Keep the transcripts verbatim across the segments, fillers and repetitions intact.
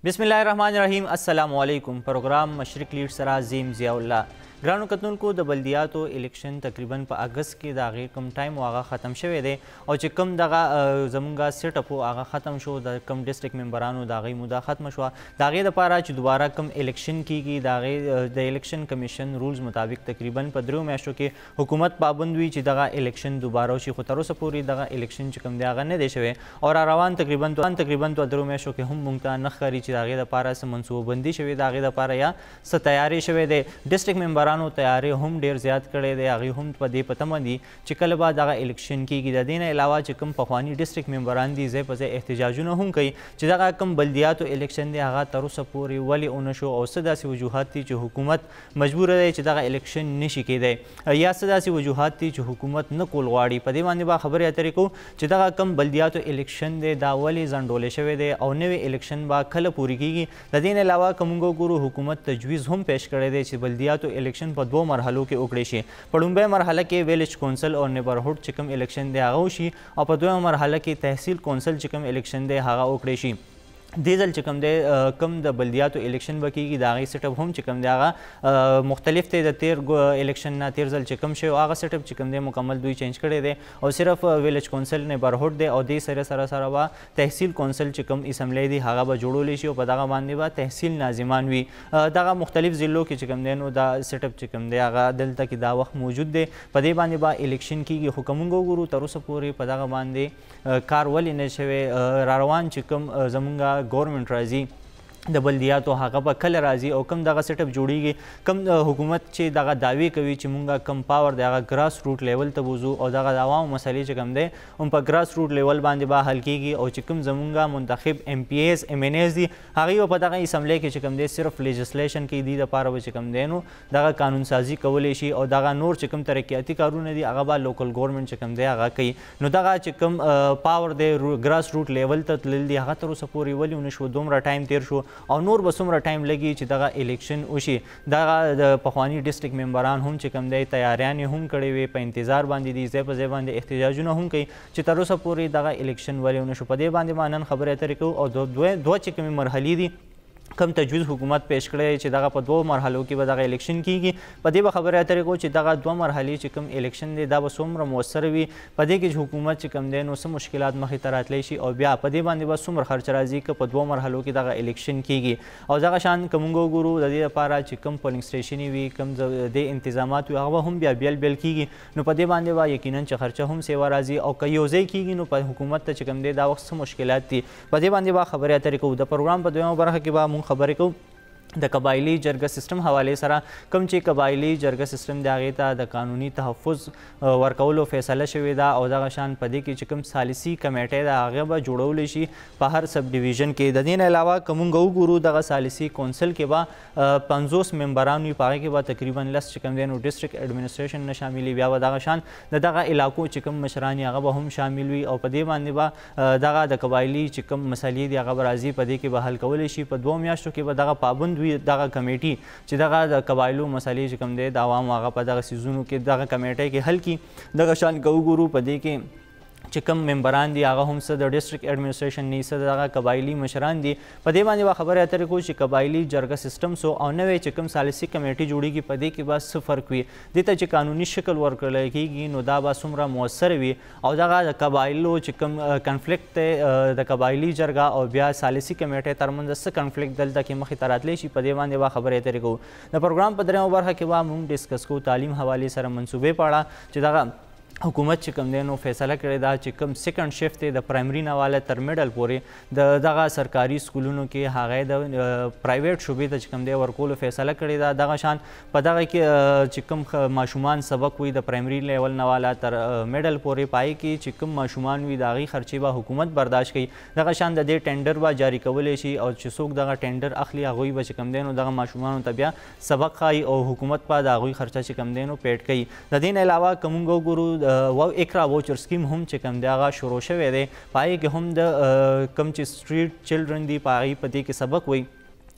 بسم الله الرحمن الرحیم. السلام علیکم. پروګرام مشرق لیډ سره زیم ضیاء الله. ګرانو کتونکو، د بلدیاتو الیکشن تقریبا په اګست کې د هغې کوم ټایم هغه ختم شوی دی او چې کوم دغه زمونږ سیټ اپ هغه ختم شو، د کوم ډسټرکټ ممبرانو د هغې موده ختمه شوه. د هغې دپاره چې دوباره کوم الیکشن کیږي، د هغې د الیکشن کمیشن رولز مطابق تقریبا په دریو میاشتو کې حکومت پابند وي چې دغه الیکشن دوباره وشي، خو تر اوسه پورې دغه الیکشن چې کوم دی هغه نه دی شوی او را روان تقریبا تقریبا دوه درو میاشتو کې هم موږ ته نه ښکاري چې د هغې دپاره څه منصوبه بندي شوې، د هغې دپاره یا څه تیارې شوې دی. ډسټرکټ ممبرانو تیارې هم ډیر زیات کړی دی، هغوی هم په دې په تمه دي چې کله به دغه الیکشن کیږي. د دې نه علاوه چې کوم پخواني ډسټرکټ ممبران دي ځای په ځای احتجاجونه هم کوي چې دغه کوم بلدیاتو الیکشن دی هغه تر اوسه پورې ولې ونه شو او څه داسې وجوهات دي چې حکومت مجبوره دی چې دغه الیکشن نشي کیدی، یا څه داسې وجوهات دي چې حکومت نه کول غواړي. په دې باندې به خبرې اترې کوو چې دغه کوم بلدیاتو الیکشن دی دا ولې ځنډولی شوی دی او نوی الیکشن به کله پورې کیږي. د دې نه علاوه که موږ وګورو حکومت تجویز هم پیش کړی دی چې بلدیاتو الیکشن په دوو مرحلو کې وکړی شي. په لومړۍ مرحله کې ویلیج کونسل او نیبرهوډ چې کوم الیکشن دی هغه وشي او په دویمه مرحله کې تحصیل کونسل چې کوم الیکشن دی هغه وکړی شي. دې ځل چې کوم دی کوم د بلدیاتو الیکشن به کیږي د هغې سیټ اپ هم چې کوم دی هغه مختلف دی د تیر الیکشن نه. تیر ځل چې کوم شی هغه سیټ اپ چې کوم دی مکمل دوی چینج کړی دی او صرف ویلیج کونسل نیبرهوډ دی او دې سره سره سره به تحصیل کونسل چې کوم اسمبلی دی هغه به جوړولی شي او په دغه باندې به تحصیل ناظمان وي. دغه مختلف ضلعو کې چې کوم دی نو دا سیټ اپ چې کوم دی هغه دلته کې دا وخت موجود دی، په دې باندې به الیکشن کیږي. خو که موږ وګورو تر اوسه پورې په دغه باندې کار ولې نه شوی. را روان چې کوم زمونږ ګورنمنټ راځي د بلدیاتو هغه به کله راځي او کوم دغه سیټ اپ جوړیږي، کوم حکومت چې دغه دعوی کوي چې مونږ کم پاور دی هغه ګراس روټ لیول ته بوځو او دغه د عوامو مسلې چې کوم دی هم په ګراس روټ لیول باندې به حل کیږي او چې کوم زمونږ منتخب ایم پی ایز ایم این ایز دي هغوی به په دغه اسمبلی کې چې کوم دی صرف لیجسلیشن کوي، دې دپاره به چې کوم دی نو دغه قانون سازي کولی شي او دغه نور چې کوم ترقیاتي کارونه دي هغه به لوکل ګورنمنټ چې کوم دی هغه کوي. نو دغه چې کوم پاور دی ګراس روټ لیول ته تلل دي هغه تر اوسه پورې ولې ونه شو، دومره ټایم تیر شو او نور به څومره ټایم لګي چې دغه الیکشن وشي. دغه د پخواني ډسټرکټ ممبران هم چې کوم دی تیاریانې هم کړې وې، په انتظار باندې دي، ځای په ځای باندې احتجاجونه هم کوي چې تر اوسه پورې دغه الیکشن ولې ونه شو. په دې باندې به نن خبرې اترې کوو او دوه چې کومې مرحلې دي کم تجویز حکومت پیش کړی چې دغه په دوه مرحلو کې به دغه الیکشن کیږي. په دې به خبرې اترې کوو چې دغه دوه مرحلې چې کوم الیکشن دی دا به څومره مؤثر وي، په دې کې چې حکومت چې کوم دی نو څه مشکلات مخې ته راتلی شي او بیا په دې باندې به څومره خرچ راځي که په دوه مرحلو کې دغه الیکشن کیږي. او دغه شان که موږ وګورو د دې لپاره چې کوم پولینګ سټیشنې وي، کوم د انتظامات وي هغه هم بیا بیل بیل کیږي. نو په دې باندې به یقینا چې خرچه هم سیوا راځي او که یو ځای کیږي نو په حکومت ته چې کوم دی دا وخت څه مشکلات دي، په دې باندې به خبرې اترې کوو. د پروګرام په دویمه برخه کې به موږ خبرې کوو د قبایلي جرګه سیستم حوالې سره. کوم چې قبایلي جرګه سیستم د هغې ته د قانوني تحفظ ورکولو فیصله شوې ده او دغه شان په دې کې چې کوم ثالثي کمیټۍ ده هغه به جوړولی شي په هر سب ډیویژن کې. د دې نه علاوه که موږ وګورو دغه ثالثي کونسل کې به پنځوس ممبران وي، په هغې کې به تقریبا لس چې کوم دی نو ډسټرکټ اډمنسټریشن نه شامل وي، بیا به دغه شان د دغه علاقو چې کوم مشران هغه به هم شامل وي او په دې باندې به دغه د قبایلي چې کوم مسلې دي هغه به راځي، په دې کې به حل کولی شي. په دوه میاشتو کې به دغه پابند دغه کمیټي چې دغه د قبایلو مسلې چې کوم دی د عوامو هغه په دغه سیزونو کې دغه کمیټۍ کې حل کړي. دغه شان که وګورو په دې کې چې کوم ممبران دي هغه هم څه د ډسټرکټ اډمنسټریشن نه څه دغه قبایلي مشران دي. په دې باندې به خبرې اترې کوو چې قبایلي جرګه سیستم سو او نوی چې کوم ثالثي کمیټي جوړیږي په دې کې به څه فرق وي، دې ته چې قانوني شکل ورکړلی کېږي نو دا به څومره مؤثر وي او دغه د قبایلو چې کوم کنفلیکټ دی د قبایلي جرګه او بیا ثالثي کمیټۍ ترمنځ څه کنفلیکټ دلته کې مخې ته راتلی شي، په دې باندې به خبرې اترې کوو. د پروګرام په دریمه برخه کې به موږ ډسکس کوو تعلیم حوالې سره منصوبې په اړه چې دغه حکومت چې کوم دی نو فیصله کړې ده چې کوم سیکنډ شفت دی د پرایمري نه واله تر میډل پورې د دغه سرکاري سکولونو کې هغه د پرایویټ شعبې ته چې کوم دی ورکولو فیصله کړې ده. دغه شان په دغه کې چې کوم ماشومان سبق وي د پرایمري لیول نه واله تر میډل پورې پای کې چې کوم ماشومان وي د هغې خرچې به حکومت برداشت کوي. دغه شان د دې ټینډر به جاري کولی شي او چې څوک دغه ټینډر اخلي هغوی به چې کوم دی نو دغه ماشومانو ته بیا سبق ښایي او حکومت به د هغوی خرچه چې کوم دی نو پیډ کوي. د دې نه علاوه که موږ وګورو اقرا واوچر سکیم هم چې کوم دی هغه شروع شوی دی، په هغې کې هم د کوم چې سټریټ چلډرن دي په هغې په دې کې سبق وایي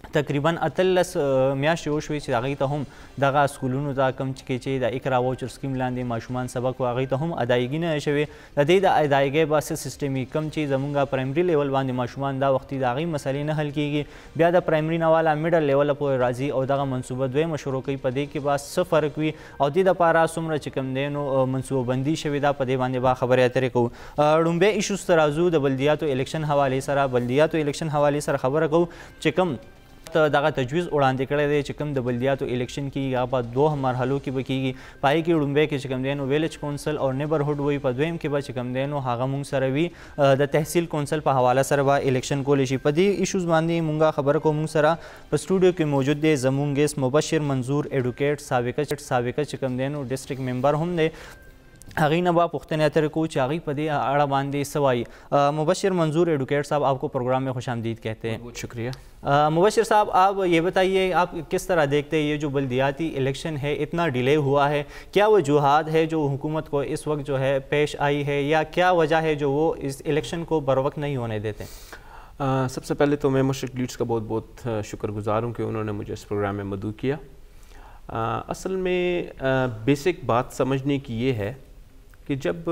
تقریبا اتلس میاشتې وشوې چې هغوی ته هم دغه سکولونو ته کوم کې چې د اقرا واوچر سکیم لاندې ماشومان سبق و هغوی ته هم ادایګي نه شوې. د دې د ادایګۍ به څه سیسټم وي کوم چې زمونږ پرایمري لیول باندې ماشومان دا وختي د هغوی مسلې نه حل کېږي، بیا د پرایمري نه والا میډل لیول پورې راځي او دغه منصوبه دویمه شروع کوي، په دې کې به څه فرق وي او دې دپاره څومره چې کوم دی نو منصوبه بندي شوې ده، په دې باندې به خبرې اترې کوو. لومبی ایشوز ته راځو، د بلدیاتو الیکشن حوالې سره بلدیاتو الیکشن حوالې سره خبره کوو چې کوم دغه تجویز وړاندې کړی دی چې کوم د بلدیاتو الیکشن کېږي هغه په دوه مرحلو کې به کېږي. په هغې کې لومبی کې چې کوم دی نو ویلیج کونسل او نیبرهوډ وي، په دویم کې به چې کوم دی نو هغه مونږ سره وي د تحصیل کونسل په حواله سره به الیکشن کولی شي. په دې ایشوز باندې مونږ خبره کوو. مونږ سره په سټوډیو کې موجود دی زمونږ ګیس مبشر منظور ایډوکیټ سابقه سابقه چې کوم دی نو ډسټرکټ ممبر هم دی، هغوی نه به پوښتنې اترې کوو چې هغوی په دې اړه باندې څه وایي. مبشر منظور ایڈوکیٹ صاحب آپ کو پروگرام میں خوش آمدید کہتے ہیں. بہت شکریہ. مبشر صاحب آپ یہ بتائیے آپ کس طرح دیکھتے ہیں یہ جو بلدیاتی الیکشن ہے اتنا ڈیلے ہوا ہے، کیا وجوہات ہے جو حکومت کو اس وقت جو ہے پیش آئی ہے یا کیا وجہ ہے جو وہ اس الیکشن کو بر وقت نہیں ہونے دیتے؟ سب سے پہلے تو میں مشرق لیڈز کا بہت بہت شکر گزار ہوں کہ انہوں نے مجھے اس پروگرام میں مدعو کیا. اصل میں بیسک بات سمجھنے کی یہ ہے کہ جب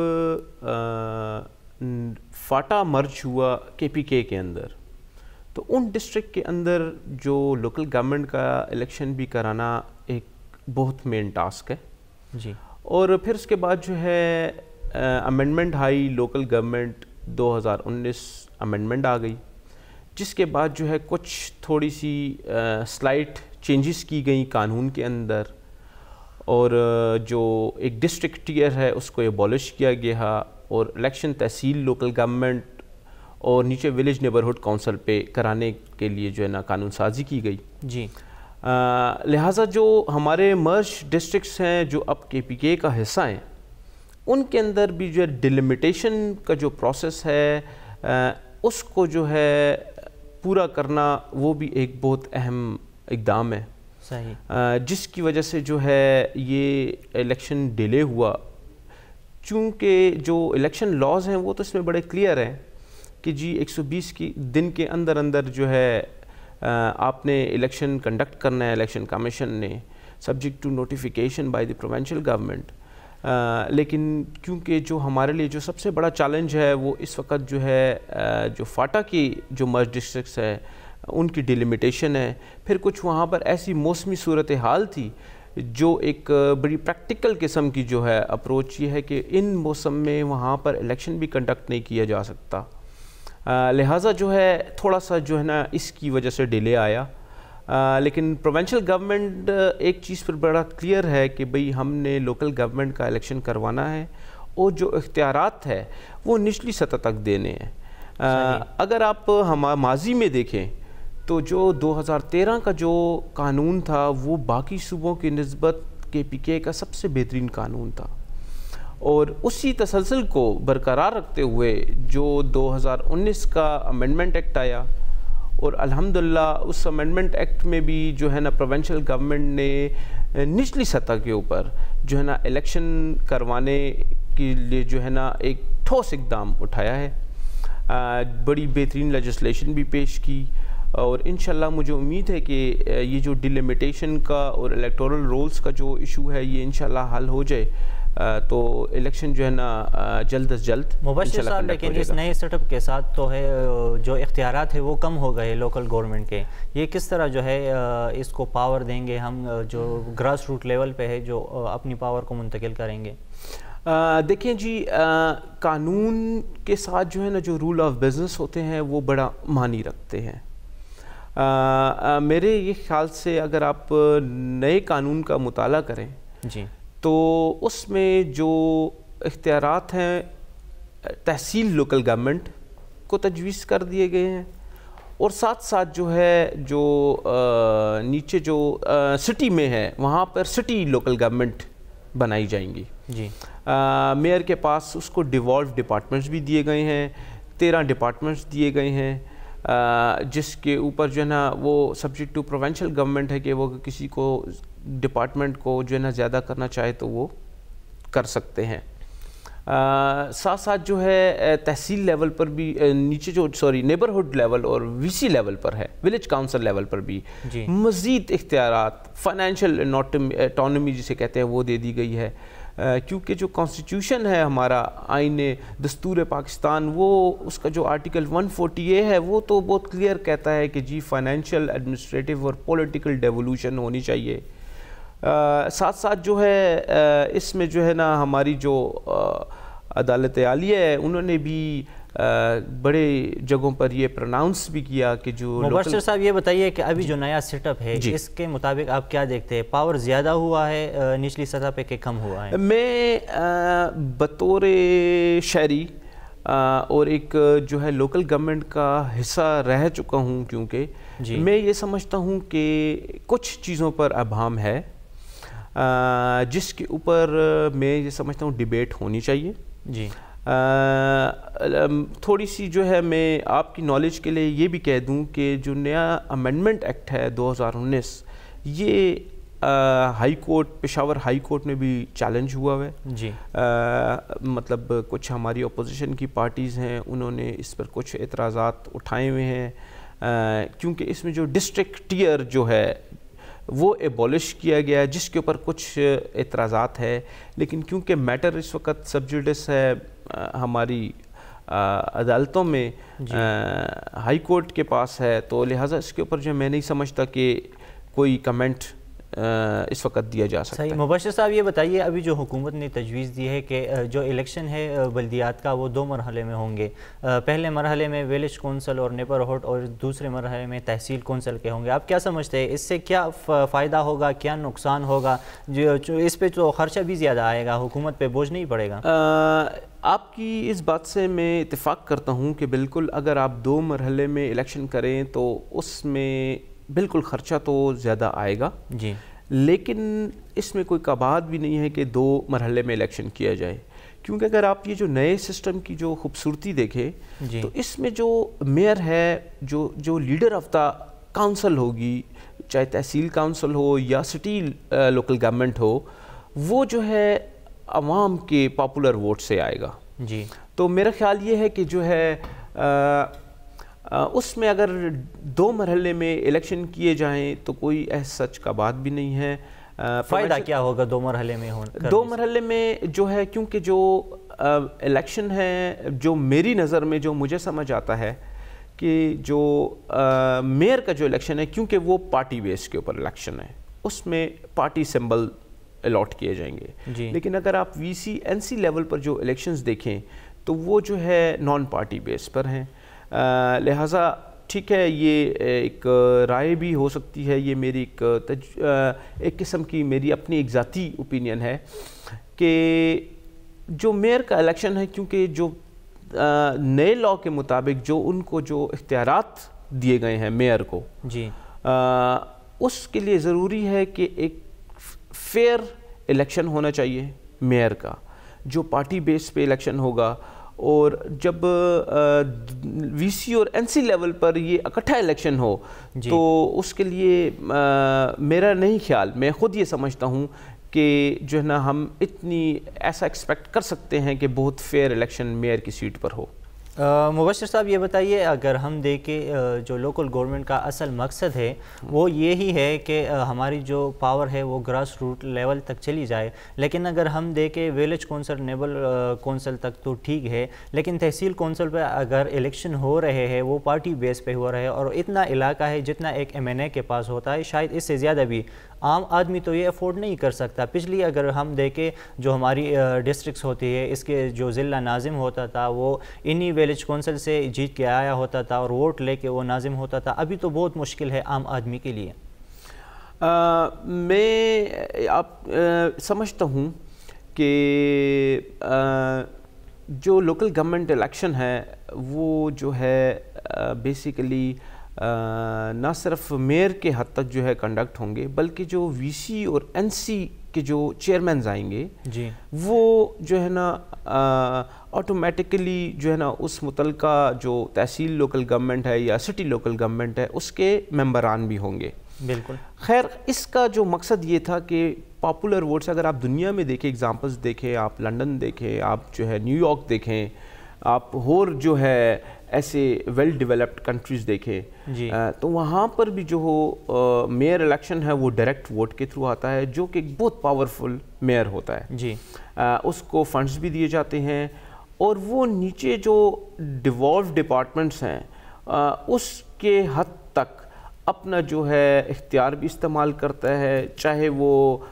فاٹا مرج ہوا کے پی کے کے اندر تو ان ڈسٹرکٹ کے اندر جو لوکل گورنمنٹ کا الیکشن بھی کرانا ایک بہت مین ٹاسک ہے جی. اور پھر اس کے بعد جو ہے امینڈمنٹ آئی، لوکل گورنمنٹ دو ہزار انیس امینڈمنٹ آ گئی، جس کے بعد جو ہے کچھ تھوڑی سی سلائٹ چینجز کی گئیں قانون کے اندر، اور جو ایک ڈسٹرکٹ ٹیئر ہے اس کو ایبولش کیا گیا اور الیکشن تحصیل لوکل گورنمنٹ اور نیچے ولیج نیبرہڈ کونسل پہ کرانے کے لیے جو ہے نا قانون سازی کی گئی جی. لہٰذا جو ہمارے مرج ڈسٹرکٹس ہیں جو اب کے پی کے کا حصہ ہیں ان کے اندر بھی جو ہے ڈیلیمیٹیشن کا جو پروسیس ہے اس کو جو ہے پورا کرنا وہ بھی ایک بہت اہم اقدام ہے. صحیح. جس کی وجہ سے جو ہے یہ الیکشن ڈیلے ہوا، چونکہ جو الیکشن لاز ہیں وہ تو اس میں بڑے کلیئر ہیں کہ جی ایک سو بیس کی دن کے اندر اندر جو ہے آپ نے الیکشن کنڈکٹ کرنا ہے الیکشن کمیشن نے، سبجیکٹ ٹو نوٹیفیکیشن بائی دی پروونشل گورنمنٹ. لیکن کیونکہ جو ہمارے لیے جو سب سے بڑا چیلنج ہے وہ اس وقت جو ہے جو فاٹا کی جو مرج ڈسٹرکٹس ہے ان کی ڈیلیمیٹیشن ہے، پھر کچھ وہاں پر ایسی موسمی صورتحال تھی جو ایک بڑی پریکٹیکل قسم کی جو ہے اپروچ یہ ہے کہ ان موسم میں وہاں پر الیکشن بھی کنڈکٹ نہیں کیا جا سکتا، لہٰذا جو ہے تھوڑا سا جو ہے نا اس کی وجہ سے ڈیلے آیا. لیکن پروونشل گورنمنٹ ایک چیز پر بڑا کلیئر ہے کہ بھئی ہم نے لوکل گورنمنٹ کا الیکشن کروانا ہے اور جو اختیارات ہے وہ نچلی سطح تک دینے ہیں. اگر آپ ہم ماضی میں دیکھیں تو جو دو ہزار تیرہ کا جو قانون تھا وہ باقی صوبوں کی نسبت کے پی کے کا سب سے بہترین قانون تھا، اور اسی تسلسل کو برقرار رکھتے ہوئے جو دو ہزار انیس کا امینڈمنٹ ایکٹ آیا، اور الحمدللہ اس امینڈمنٹ ایکٹ میں بھی جو ہے نا پروونشل گورنمنٹ نے نچلی سطح کے اوپر جو ہے نا الیکشن کروانے کے لیے جو ہے نا ایک ٹھوس اقدام اٹھایا ہے، بڑی بہترین لیجسلیشن بھی پیش کی، اور انشاءاللہ مجھے امید ہے کہ یہ جو ڈیلیمیٹیشن کا اور الیکٹورل رولز کا جو ایشو ہے یہ انشاءاللہ حل ہو جائے تو الیکشن جو ہے نا جلد از جلد. مبشر صاحب لیکن اس نئے سیٹ اپ کے ساتھ تو ہے جو اختیارات ہیں وہ کم ہو گئے لوکل گورنمنٹ کے، یہ کس طرح جو ہے اس کو پاور دیں گے ہم جو گراس روٹ لیول پہ ہے جو اپنی پاور کو منتقل کریں گے؟ دیکھیں جی، قانون کے ساتھ جو ہے نا جو رول آف بزنس ہوتے ہیں وہ بڑا معنی رکھتے ہیں. میرے یہ خیال سے اگر آپ نئے قانون کا مطالعہ کریں جی تو اس میں جو اختیارات ہیں تحصیل لوکل گورنمنٹ کو تجویز کر دیے گئے ہیں، اور ساتھ ساتھ جو ہے جو نیچے جو سٹی میں ہے وہاں پر سٹی لوکل گورنمنٹ بنائی جائیں گی جی. میئر کے پاس اس کو ڈیوالو ڈپارٹمنٹس بھی دیے گئے ہیں، تیرہ ڈپارٹمنٹس دیے گئے ہیں جس کے اوپر جو ہے نا وہ سبجیکٹ ٹو پروونشل گورنمنٹ ہے کہ وہ کسی کو ڈپارٹمنٹ کو جو ہے نا زیادہ کرنا چاہے تو وہ کر سکتے ہیں. ساتھ ساتھ جو ہے تحصیل لیول پر بھی نیچے جو سوری نیبرہڈ لیول اور وی سی لیول پر ہے، ولیج کاؤنسل لیول پر بھی جی. مزید اختیارات، فائنینشیل اٹانومی جسے کہتے ہیں وہ دے دی گئی ہے، کیونکہ جو کانسٹیٹیوشن ہے ہمارا آئین دستور پاکستان، وہ اس کا جو آرٹیکل ون فورٹی اے ہے وہ تو بہت کلیئر کہتا ہے کہ جی فائنینشیل، ایڈمنسٹریٹو اور پولیٹیکل ڈیولوشن ہونی چاہیے. ساتھ ساتھ جو ہے اس میں جو ہے نا ہماری جو عدالت عالیہ ہے انہوں نے بھی بڑے جگہوں پر یہ پروناؤنس بھی کیا کہ جو مبشر صاحب یہ بتائیے کہ ابھی جو نیا سیٹ اپ ہے اس کے مطابق آپ کیا دیکھتے ہیں؟ پاور زیادہ ہوا ہے نچلی سطح پہ کہ کم ہوا ہے؟ میں بطور شہری اور ایک جو ہے لوکل گورنمنٹ کا حصہ رہ چکا ہوں، کیونکہ جی. میں یہ سمجھتا ہوں کہ کچھ چیزوں پر ابہام ہے جس کے اوپر میں یہ سمجھتا ہوں ڈیبیٹ ہونی چاہیے جی. تھوڑی سی جو ہے میں آپ کی نالج کے لیے یہ بھی کہہ دوں کہ جو نیا امینڈمنٹ ایکٹ ہے دو ہزار انیس، یہ ہائی کورٹ، پشاور ہائی کورٹ میں بھی چیلنج ہوا ہے جی. مطلب کچھ ہماری اپوزیشن کی پارٹیز ہیں انہوں نے اس پر کچھ اعتراضات اٹھائے ہوئے ہیں، کیونکہ اس میں جو ڈسٹرکٹ ٹیئر جو ہے وہ ایبولش کیا گیا ہے جس کے اوپر کچھ اعتراضات ہے، لیکن کیونکہ میٹر اس وقت سب جوڈس ہے ہماری عدالتوں میں جی. ہائی کورٹ کے پاس ہے، تو لہٰذا اس کے اوپر جو میں نہیں سمجھتا کہ کوئی کمنٹ اس وقت دیا جا سکتا ہے. صحیح. مبشر صاحب یہ بتائیے ابھی جو حکومت نے تجویز دی ہے کہ جو الیکشن ہے بلدیات کا وہ دو مرحلے میں ہوں گے، پہلے مرحلے میں ویلیج کونسل اور نیبرہڈ اور دوسرے مرحلے میں تحصیل کونسل کے ہوں گے، آپ کیا سمجھتے ہیں اس سے کیا فائدہ ہوگا، کیا نقصان ہوگا؟ جو اس پہ تو خرچہ بھی زیادہ آئے گا، حکومت پہ بوجھ نہیں پڑے گا؟ آپ کی اس بات سے میں اتفاق کرتا ہوں کہ بالکل اگر آپ دو مرحلے میں الیکشن کریں تو اس میں بالکل خرچہ تو زیادہ آئے گا جی. لیکن اس میں کوئی کباد بھی نہیں ہے کہ دو مرحلے میں الیکشن کیا جائے، کیونکہ اگر آپ یہ جو نئے سسٹم کی جو خوبصورتی دیکھیں جی. تو اس میں جو میئر ہے، جو جو لیڈر آف دا کاؤنسل ہوگی، چاہے تحصیل کاؤنسل ہو یا سٹی لوکل گورنمنٹ ہو، وہ جو ہے عوام کے پاپولر ووٹ سے آئے گا جی. تو میرا خیال یہ ہے کہ جو ہے اس میں اگر دو مرحلے میں الیکشن کیے جائیں تو کوئی ایسا سچ کا بات بھی نہیں ہے. فائدہ کیا ہوگا دو مرحلے میں ہونا؟ دو مرحلے میں جو ہے کیونکہ جو الیکشن ہے، جو میری نظر میں جو مجھے سمجھ آتا ہے کہ جو میئر کا جو الیکشن ہے، کیونکہ وہ پارٹی بیس کے اوپر الیکشن ہے، اس میں پارٹی سمبل الاٹ کیے جائیں گے جی. لیکن اگر آپ وی سی این سی لیول پر جو الیکشنز دیکھیں تو وہ جو ہے نان پارٹی بیس پر ہیں، لہٰذا ٹھیک ہے یہ ایک رائے بھی ہو سکتی ہے، یہ میری ایک تج... ایک قسم کی میری اپنی ایک ذاتی اوپینین ہے کہ جو میئر کا الیکشن ہے، کیونکہ جو نئے لاء کے مطابق جو ان کو جو اختیارات دیے گئے ہیں میئر کو جی، اس کے لیے ضروری ہے کہ ایک فیئر الیکشن ہونا چاہیے میئر کا، جو پارٹی بیس پہ الیکشن ہوگا. اور جب وی سی اور این سی لیول پر یہ اکٹھا الیکشن ہو جی. تو اس کے لیے میرا نہیں خیال، میں خود یہ سمجھتا ہوں کہ جو ہے نا ہم اتنی ایسا ایکسپیکٹ کر سکتے ہیں کہ بہت فیئر الیکشن میئر کی سیٹ پر ہو. مبشر صاحب یہ بتائیے، اگر ہم دیکھیں جو لوکل گورنمنٹ کا اصل مقصد ہے وہ یہی ہے کہ ہماری جو پاور ہے وہ گراس روٹ لیول تک چلی جائے، لیکن اگر ہم دیکھیں ویلیج کونسل، نیبل کونسل تک تو ٹھیک ہے، لیکن تحصیل کونسل پہ اگر الیکشن ہو رہے ہیں وہ پارٹی بیس پہ ہو رہے ہیں، اور اتنا علاقہ ہے جتنا ایک ایم این اے کے پاس ہوتا ہے، شاید اس سے زیادہ بھی عام آدمی تو یہ افورڈ نہیں کر سکتا. پچھلی اگر ہم دیکھیں جو ہماری ڈسٹرکس ہوتی ہے، اس کے جو ضلع ناظم ہوتا تھا وہ انہی ویلیج کونسل سے جیت کے آیا ہوتا تھا اور ووٹ لے کے وہ ناظم ہوتا تھا. ابھی تو بہت مشکل ہے عام آدمی کے لیے. میں آپ سمجھتا ہوں کہ جو لوکل گورنمنٹ الیکشن ہے وہ جو ہے بیسیکلی نہ صرف میئر کے حد تک جو ہے کنڈکٹ ہوں گے، بلکہ جو وی سی اور این سی کے جو چیئرمینز آئیں گے جی، وہ جو ہے نا آٹومیٹکلی جو ہے نا اس متعلقہ جو تحصیل لوکل گورنمنٹ ہے یا سٹی لوکل گورنمنٹ ہے اس کے ممبران بھی ہوں گے. بالکل. خیر اس کا جو مقصد یہ تھا کہ پاپولر ووٹس، اگر آپ دنیا میں دیکھیں ایگزامپلس دیکھیں، آپ لنڈن دیکھیں، آپ جو ہے نیو یارک دیکھیں، آپ اور جو ہے ایسے ویل ڈیولپڈ کنٹریز دیکھیں جی. تو وہاں پر بھی جو ہو میئر الیکشن ہے وہ ڈائریکٹ ووٹ کے تھرو آتا ہے، جو کہ ایک بہت پاورفل میئر ہوتا ہے. جی. اس کو فنڈز بھی دیے جاتے ہیں اور وہ نیچے جو ڈیوالو ڈپارٹمنٹس ہیں اس کے حد تک اپنا جو ہے اختیار بھی استعمال کرتا ہے، چاہے وہ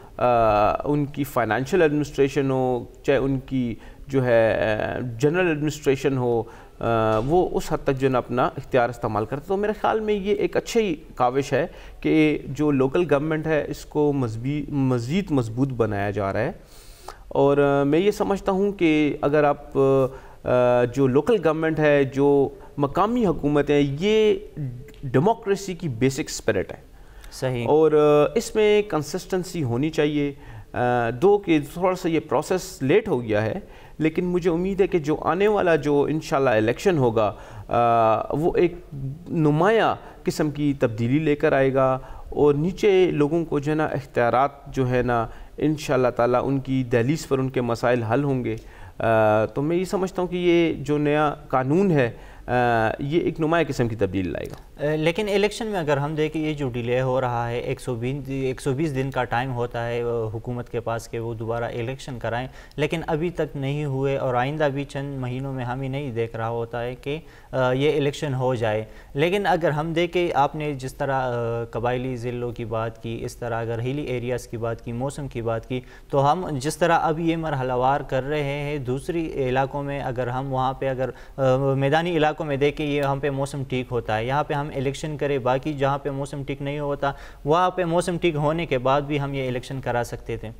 ان کی فائنینشیل ایڈمنسٹریشن ہو، چاہے ان کی جو ہے جنرل ایڈمنسٹریشن ہو، وہ اس حد تک جو ہے اپنا اختیار استعمال کرتے. تو میرے خیال میں یہ ایک اچھی کاوش ہے کہ جو لوکل گورنمنٹ ہے اس کو مزید مضبوط بنایا جا رہا ہے. اور میں یہ سمجھتا ہوں کہ اگر آپ جو لوکل گورنمنٹ ہے، جو مقامی حکومت ہے، یہ ڈیموکریسی کی بیسک اسپرٹ ہے. صحیح. اور اس میں کنسسٹنسی ہونی چاہیے. دو کہ تھوڑا سا یہ پروسیس لیٹ ہو گیا ہے، لیکن مجھے امید ہے کہ جو آنے والا جو انشاءاللہ الیکشن ہوگا وہ ایک نمایاں قسم کی تبدیلی لے کر آئے گا اور نیچے لوگوں کو جو ہے نا اختیارات جو ہے نا انشاءاللہ تعالیٰ ان کی دہلیز پر ان کے مسائل حل ہوں گے. تو میں یہ سمجھتا ہوں کہ یہ جو نیا قانون ہے یہ ایک نمایاں قسم کی تبدیلی لائے گا. لیکن الیکشن میں اگر ہم دیکھیں یہ جو ڈیلے ہو رہا ہے، ایک سو بیس ایک سو بیس دن کا ٹائم ہوتا ہے حکومت کے پاس کہ وہ دوبارہ الیکشن کرائیں، لیکن ابھی تک نہیں ہوئے اور آئندہ بھی چند مہینوں میں ہم ہی نہیں دیکھ رہا ہوتا ہے کہ یہ الیکشن ہو جائے. لیکن اگر ہم دیکھیں، آپ نے جس طرح قبائلی ضلعوں کی بات کی، اس طرح اگر ہیلی ایریاز کی بات کی، موسم کی بات کی، تو ہم جس طرح اب یہ مرحلہ وار کر رہے ہیں دوسری علاقوں میں، اگر ہم وہاں پہ اگر میدانی علاقوں میں دیکھیں یہ ہم پہ موسم ٹھیک ہوتا ہے، یہاں پہ ہم الیکشن کرے، باقی جہاں پہ موسم ٹھیک نہیں ہوتا وہاں پہ موسم ٹھیک ہونے کے بعد بھی ہم یہ الیکشن کرا سکتے تھے.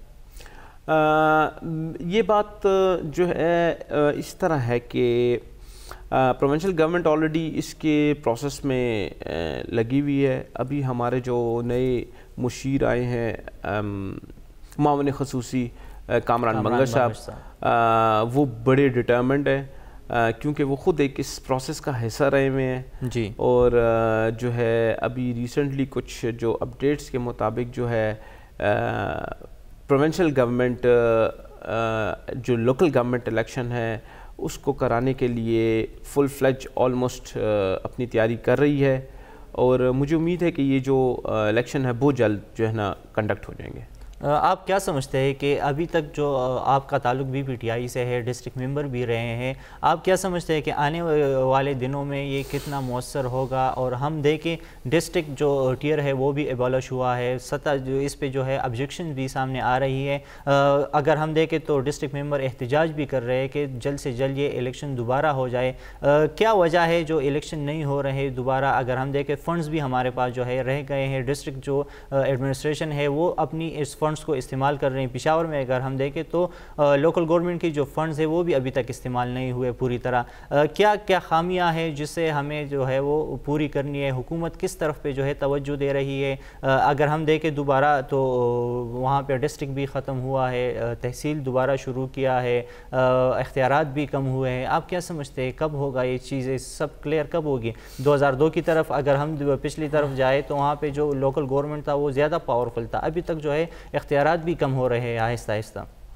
یہ بات جو ہے اس طرح ہے کہ پروونشل گورنمنٹ آلریڈی اس کے پروسیس میں لگی ہوئی ہے. ابھی ہمارے جو نئے مشیر آئے ہیں معاون خصوصی کامران منگر صاحب، وہ بڑے ڈٹرمنڈ ہیں کیونکہ وہ خود ایک اس پروسیس کا حصہ رہے ہوئے ہیں. جی. اور جو ہے ابھی ریسنٹلی کچھ جو اپڈیٹس کے مطابق جو ہے پروونشل گورنمنٹ جو لوکل گورنمنٹ الیکشن ہے اس کو کرانے کے لیے فل فلیج آلموسٹ اپنی تیاری کر رہی ہے، اور مجھے امید ہے کہ یہ جو الیکشن ہے بہت جلد جو ہے نا کنڈکٹ ہو جائیں گے. آپ کیا سمجھتے ہیں کہ ابھی تک جو آپ کا تعلق بھی پی ٹی آئی سے ہے، ڈسٹرکٹ ممبر بھی رہے ہیں، آپ کیا سمجھتے ہیں کہ آنے والے دنوں میں یہ کتنا مؤثر ہوگا؟ اور ہم دیکھیں ڈسٹرکٹ جو ٹیئر ہے وہ بھی ایبالش ہوا ہے، سطح جو اس پہ جو ہے آبجیکشن بھی سامنے آ رہی ہے. اگر ہم دیکھیں تو ڈسٹرکٹ ممبر احتجاج بھی کر رہے ہیں کہ جلد سے جلد یہ الیکشن دوبارہ ہو جائے. کیا وجہ ہے جو الیکشن نہیں ہو رہے دوبارہ؟ اگر ہم دیکھیں فنڈز بھی ہمارے پاس جو ہے رہ گئے ہیں، ڈسٹرکٹ جو ایڈمنسٹریشن ہے وہ اپنی اس فنڈز کو استعمال کر رہے ہیں. پشاور میں اگر ہم دیکھیں تو لوکل گورنمنٹ کی جو فنڈز ہے وہ بھی ابھی تک استعمال نہیں ہوئے پوری طرح. کیا کیا خامیاں ہیں جس سے ہمیں جو ہے وہ پوری کرنی ہے؟ حکومت کس طرف پہ جو ہے توجہ دے رہی ہے؟ اگر ہم دیکھیں دوبارہ تو وہاں پہ ڈسٹرکٹ بھی ختم ہوا ہے، تحصیل دوبارہ شروع کیا ہے، اختیارات بھی کم ہوئے ہیں. آپ کیا سمجھتے ہیں کب ہوگا یہ چیزیں سب کلیئر کب ہوگی؟ دو ہزار دو کی طرف اگر ہم پچھلی طرف جائے تو وہاں پہ جو لوکل گورنمنٹ تھا وہ زیادہ پاورفل تھا، ابھی تک جو ہے اختیارات بھی کم ہو رہے ہیں آہستہ آہستہ.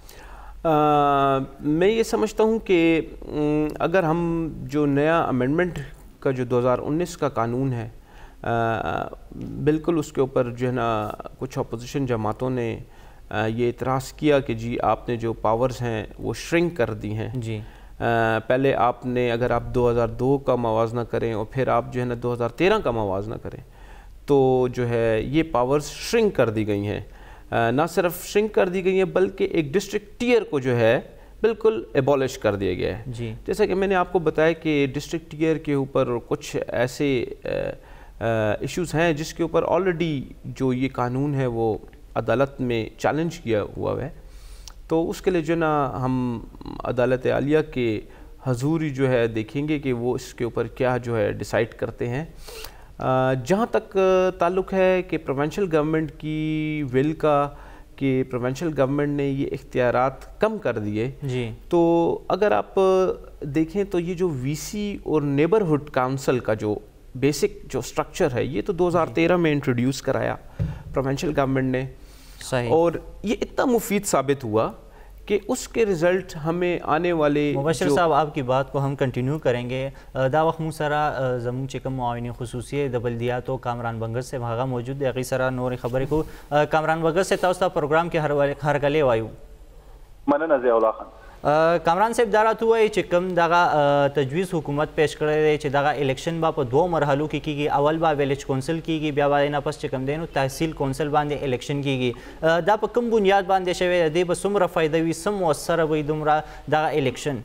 میں یہ سمجھتا ہوں کہ اگر ہم جو نیا امینڈمنٹ کا جو دو ہزار انیس کا قانون ہے بالکل اس کے اوپر جو ہے نا کچھ اپوزیشن جماعتوں نے یہ اعتراض کیا کہ جی آپ نے جو پاورز ہیں وہ شرنک کر دی ہیں. جی. پہلے آپ نے اگر آپ دو ہزار دو کا موازنہ کریں اور پھر آپ جو ہے نا دو ہزار تیرہ کا موازنہ کریں تو جو ہے یہ پاورز شرنک کر دی گئی ہیں. نہ صرف شرنک کر دی گئی ہیں بلکہ ایک ڈسٹرکٹ ٹیئر کو جو ہے بالکل ایبولش کر دیا گیا ہے. جی. جیسا کہ میں نے آپ کو بتایا کہ ڈسٹرکٹ ٹیئر کے اوپر کچھ ایسے ایشوز ہیں جس کے اوپر آلریڈی جو یہ قانون ہے وہ عدالت میں چیلنج کیا ہوا ہے. تو اس کے لیے جو نا ہم عدالت عالیہ کے حضور ہی جو ہے دیکھیں گے کہ وہ اس کے اوپر کیا جو ہے ڈیسائیڈ کرتے ہیں. جہاں تک تعلق ہے کہ پروونشل گورنمنٹ کی ول کا کہ پروونشل گورنمنٹ نے یہ اختیارات کم کر دیے. جی. تو اگر آپ دیکھیں تو یہ جو وی سی اور نیبرہڈ کونسل کا جو बेसिक जो स्ट्रक्चर है ये तो दो हज़ार तेरह में इंट्रोड्यूस कराया प्रोविंशियल गवर्नमेंट ने। सही। और ये इतना मुफीद साबित हुआ कि उसके रिज़ल्ट हमें आने वाले मुबशर साहब आपकी बात को हम कंटिन्यू करेंगे। दा वक्त मु सरा जमून चिकम मुआविन खुसूसी दबल्दिया तो कामरान बंगर से भागा मौजूद है सरा नोर खबर को कामरान बंगर से ताउस्ता प्रोग्राम के हर हर गले वायु मनन ज़िया खान कामरान साहब दारा तो है चिकम दगा तजवीज़ हुकूमत पेश करे चे दगा इलेक्शन बा दो मरहलों की की अवल बा विलेज कौंसिल की ब्या वाना पस चिकम देनो तहसील कौंसिल बांधे इलेक्शन की दा प कम बुनियाद बांधे शवे दे बसुमरा फ़ायदा वी सम मुअस्सर वही दुमरा दगा इलेक्शन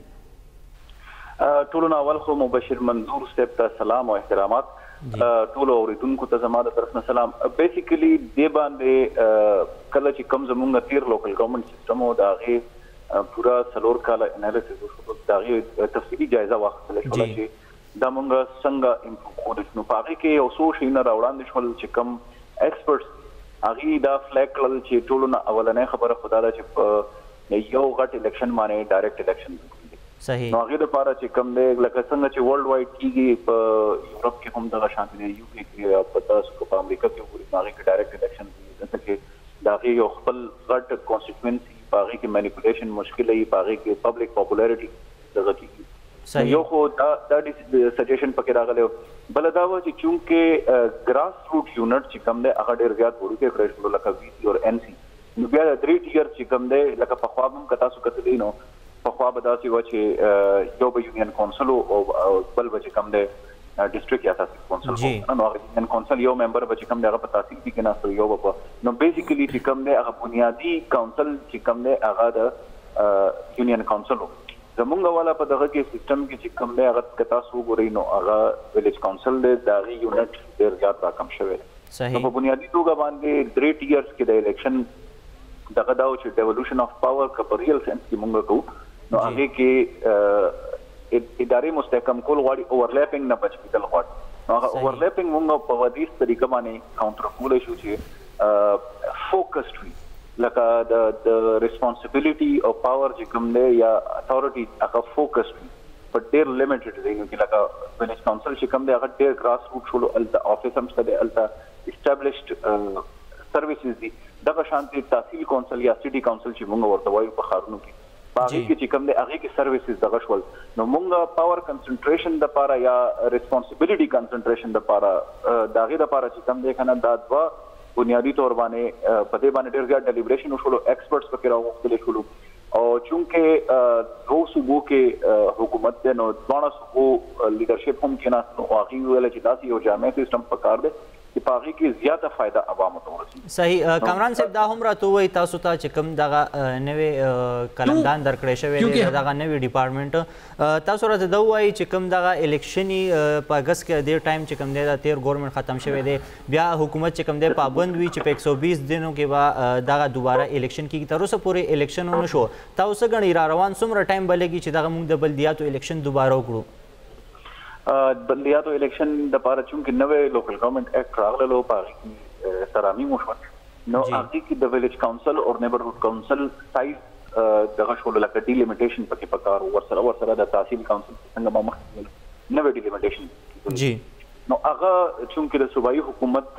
टोलो अवल खो मुबशिर मंजूर साहब ता सलाम और एहतरामात टोलो और उनको ता जमा दा तरफ सलाम। बेसिकली दे बांधे कल ची कम जमुंगा तीर लोकल गवर्नमेंट सिस्टम हो दागे पूरा सलोर काला एनालिसिस उसको दागी तफसीली जायजा वाखले छोला ची दामंगा संगा इम्प्रूव नो पागे के ओसो शिना रावड़ान दिशल ची कम एक्सपर्ट्स आगी दा फ्लैग कल ची टोलो ना अवलने खबर खुदा दा ची यो गट इलेक्शन माने डायरेक्ट इलेक्शन सही नो आगे दा पारा ची कम दे लका संगा ची वर्ल्ड वाइड की गी यूरोप के हम दगा शांति ने यूके के पता सुको अमेरिका के पूरी आगे के डायरेक्ट इलेक्शन जैसे कि दागी यो खपल गट कॉन्स्टिट्यूएंसी पागे की मैनिपुलेशन मुश्किल है पागे की पब्लिक पॉपुलैरिटी जगह की सही यो को दा दैट इज सजेशन पके रागले बलदावा जी चूंकि ग्रास रूट यूनिट चिकम दे अगर डेर ज्यादा बोल के क्रेश बोला का वीसी और एनसी नुबिया थ्री टियर चिकम दे लका पखवाबम कता सुकत दिनो पखवा बदासी वचे यो यूनियन काउंसिल और बल वचे कम दे डिस्ट्रिक्ट या तहसील काउंसिल को नो यूनियन काउंसिल यो मेंबर बचे कम दे अगर तहसील की के ना तो यो बप नो बेसिकली चिकम दे अगर बुनियादी काउंसिल चिकम दे अगर यूनियन काउंसिल हो जमुंगा वाला पदगा के सिस्टम की चिकम दे अगर कता सु गोरी नो अगर विलेज काउंसिल दे दागी यूनिट देर ज्यादा कम शवे सही तो बुनियादी तो का बांधे ग्रेट इयर्स के इलेक्शन दगदाओ च डेवोल्यूशन ऑफ पावर का रियल सेंस की मुंगा को नो आगे के इदारे मुस्तहकम कोल वाड़ी ओवरलैपिंग न बच बिदल वाट नो ओवरलैपिंग मुंगा पवदीस तरीका माने काउंटर कूल इशू छे फोकस्ड हुई लका द द रिस्पांसिबिलिटी ऑफ पावर जिकम दे या अथॉरिटी अका फोकस्ड हुई बट देर लिमिटेड है क्योंकि लका विलेज काउंसिल जिकम दे अगर देर ग्रास रूट छोलो अल्ता ऑफिस हम सदे अल्ता एस्टैब्लिश्ड सर्विसेज दी दगा शांति तहसील काउंसिल या सिटी काउंसिल ची मुंगा वर्ता वायु पखारनु की बागी की चिकम दे आगे की सर्विसेज दगशवल नो मुंगा पावर कंसंट्रेशन द पारा या रिस्पांसिबिलिटी कंसंट्रेशन द पारा दागे द पारा चिकम दे खाना दादवा बुनियादी तौर बाने पदे बाने डेर ज्यादा डेलिब्रेशन उछलो एक्सपर्ट्स पकड़ा मुख्तलिफ उछलो और चूंकि दो सूबों के हुकूमत दे नो दोनों सूबों लीडरशिप हम के ना आगे वाले चितासी हो जामे सिस्टम पकार दे कि पागी की ज्यादा फायदा अवाम तो रसी सही कामरान साहब दा हमरा तो वही तासु ता चिकम दागा नवे कलमदान दरकड़े शवे दागा नवे डिपार्टमेंट तासु रत दवाई चिकम दागा इलेक्शनी पगस के देर टाइम चिकम दे तेर गवर्नमेंट खत्म शवे दे ब्या हुकूमत चिकम दे पाबंद हुई चिप एक सौ बीस दिनों के बाद दागा दोबारा इलेक्शन की तरह से पूरे इलेक्शन होने शो ताउस गणी रवान सुमरा टाइम बलेगी छि दागा मुंग दबल दिया तो इलेक्शन दोबारा उकड़ो बंदिया तो इलेक्शन द पारा चूंकि नवे लोकल गवर्नमेंट एक्ट रागले लो पारी की सरामी मुशवन नो आगे की द विलेज काउंसिल और नेबरहुड काउंसिल साइज दगा शोल लका डिलिमिटेशन पके पकार वर सरा वर सरा द तहसील काउंसिल संगमा मख नवे डिलिमिटेशन जी नो आगा चूंकि द सूबाई हुकूमत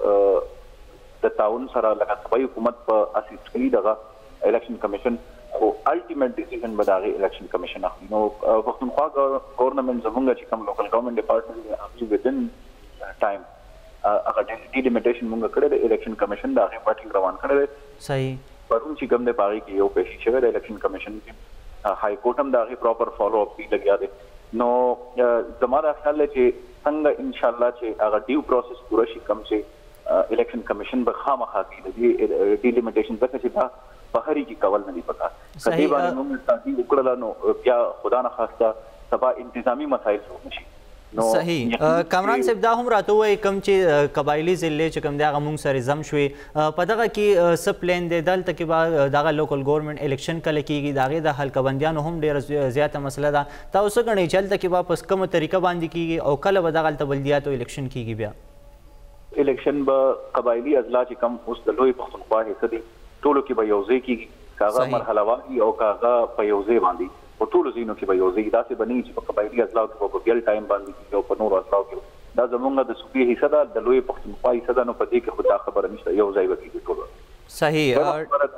द ताउन सरा लका सूबाई हुकूमत प असिस्ट कली दगा इलेक्शन कमीशन को अल्टीमेट डिसीजन बदागे इलेक्शन कमीशन आखी नो वक्तुनख्वा गवर्नमेंट जमुंगा चिकम लोकल गवर्नमेंट डिपार्टमेंट आखी विदिन टाइम अगर डिलिमिटेशन मुंगा करे दे इलेक्शन कमीशन दागे पार्टी रवान करे दे सही वरुण चिकम दे पागी की यो पेशी छवे दे इलेक्शन कमीशन के हाई कोर्ट हम दागे प्रॉपर फॉलो अप भी लगिया दे नो जमादा ख्याल है कि संग इंशाल्लाह चे अगर ड्यू प्रोसेस पूरा शिकम से इलेक्शन कमीशन बखामा खाती दे डिलिमिटेशन तक सिधा बहरी की कवल नहीं पका कदीबा ने मुंग तादी उकड़ला नो क्या खुदा न खास्ता सबा इंतजामी मसाइल हो मशी सही कामरान साहब दा हम रातो वे कम चे कबायली जिले च कम दागा मुंग सर जम शुए पदगा की सब प्लान दे दल तक बाद दागा लोकल गवर्नमेंट इलेक्शन कल कीगी दागे दा हल कबंदियान हम डेर ज्यादा मसला दा ता उस गणे चल तक वापस कम तरीका बांधी कीगी और कल बदागल तबल्दिया तो इलेक्शन कीगी ब्या इलेक्शन ब कबायली अजला च कम उस दलोई पख्तूनख्वा हिस्से टोलो की बयोजे की कागा मरहलावाही और कागा बयोजे बांधी और टोलो जीनो की बयोजे की दासे बनी जी कबायली अजला के वो बियल टाइम बांधी की जो पनोर अजला के دا زمونږ د صوبې حصه ده، د لوی پښتونخوا حصه ده، نو په دې کې خو دا خبره نشته، یو ځای به کېږي ټول. صحیح. هلته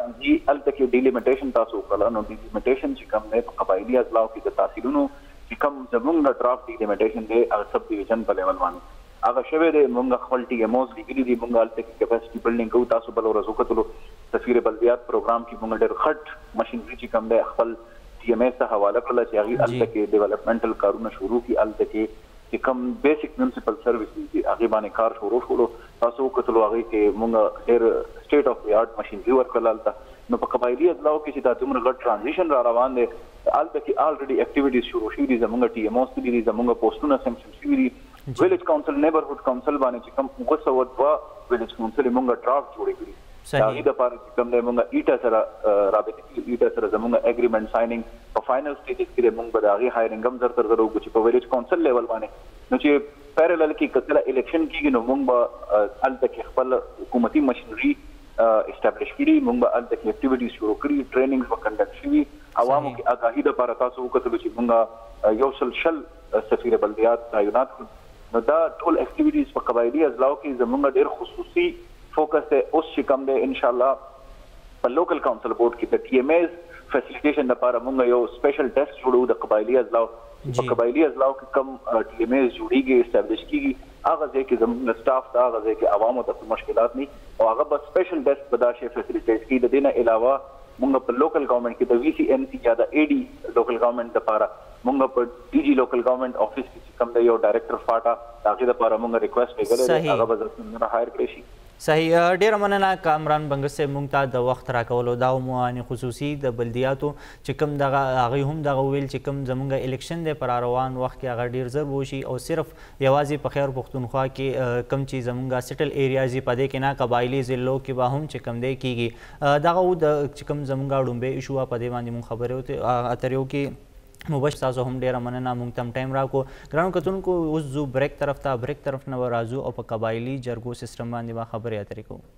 کې ډیلیمیټیشن تاسو وکړه، نو ډیلیمیټیشن چې کوم دی په قبایلي اضلاعو کې د تحصیلونو چې کوم زمونږ ډرافټ ډیلیمیټیشن دی هغه سب ډیویژن په لیول باندې هغه شوی دی. مونږ خپل ټي ایم اوز لیکلي دي، مونږ هلته کې کیپاسټي بلډینګ کوو. تاسو بله ورځ وکتلو سفیر بلدیات پروګرام کې مونږ ډېر غټ مشینري چې کوم دی خپل ټي ایم ایس ته حواله کړله چې هغې هلته کې ډیولپمنټل کارونه شروع کړي. هلته کې چې کوم بیسک میونسپل سروسز دي هغې باندې کار شروع شولو. تاسو وکتلو هغې کې مونږ ډېر سټیټ اف دی آرټ مشینري ورکړله هلته. نو په قبایلي اضلاعو کې چې دا دومره غټ ټرانزیشن را روان دی، هلته کې الریډي اکټیویټیز شروع شوي دي. زمونږ ټي ایم اوز دي، زمونږ پوسټونه سینکشن شوي دي. ویلیج کونسل نیبرهوډ کونسل باندې چې کوم اووه سوه دوه ویلیج کونسل یې مونږ ډرافټ جوړې کړي. د هغې دپاره چې کوم دی مونږ ایټا سره رابطې کړي، ایټا سره زمونږ اګریمنټ سایننګ په فاینل سټیجز کې دی. مونږ به د هغې هایرنګ هم زر تر زر وکړو چې په ویلیج کونسل لیول باندې، نو چې پیرلل کې که کله الیکشن کېږي نو مونږ به هلته کې خپل حکومتي مشینري اسټابلیش کړي. مونږ به هلته کې اکټیویټیز شروع کړي، ټریننګز به کنډکټ شوي. عوامو کې آګاهي دپاره تاسو وکتلو چې مونږ یو سل شل سفیر بلدیات تعینات کړو. نو دا ټول اکټیویټیز په قبایلي اضلاعو کې زمونږ ډېر خصوصي فوکس دی. اوس چې کوم دی انشاءالله په لوکل کونسل بورډ کې د ټي ایم ایز فیسیلیټیشن دپاره مونږ یو سپیشل ټیسټ جوړو د قبایلي اضلاعو. په قبایلي اضلاعو کې کوم ټي ایم ایز جوړېږي، اسټابلیش کېږي، هغه ځای کې زمونږ سټاف ته، هغه ځای کې عوامو ته څه مشکلات نه او هغه به سپیشل ټیسټ به دا شی فیسیلیټیټ کړي. د دې نه علاوه مونږ په لوکل ګورنمنټ کې د وي سی این سی یا د اے ډي لوکل ګورنمنټ دپاره مونږ په ډي جي لوکل ګورنمنټ افیس کې چې کوم دی یو ډایرکټر فاټا د هغې دپاره مونږ ریکویسټ لېږلی دی، هغه به زمونږ هایر کړی شي. صحیح. ډیره مننه کامران بنګس صاحب مونږ ته د وخت راکولو. دا عموماً خصوصي د بلدیاتو چې کوم دغه هغوی هم دغه ویل چې کوم زمونږ الیکشن دی په راروان وخت کې هغه ډېر ژر وشي او صرف یوازې په خیر پښتونخوا کې کوم چې زمونږ سیټل ایریاز دي په دې کې نه قبایلي ضلعو کې به هم چې کوم دی کېږي. دغه و د چې کوم زمونږ ړومبی ایشو وه په دې باندې مونږ خبرې اترې وکړې. مبشر تاسو هم ډیره مننه، مونږ ته هم ټایم راکړو. ګرانو کتونکو اوس ځو بریک طرف ته، بریک طرف نه به راځو او په قبایلي جرګو سیسټم باندې به خبرې اترې کوو.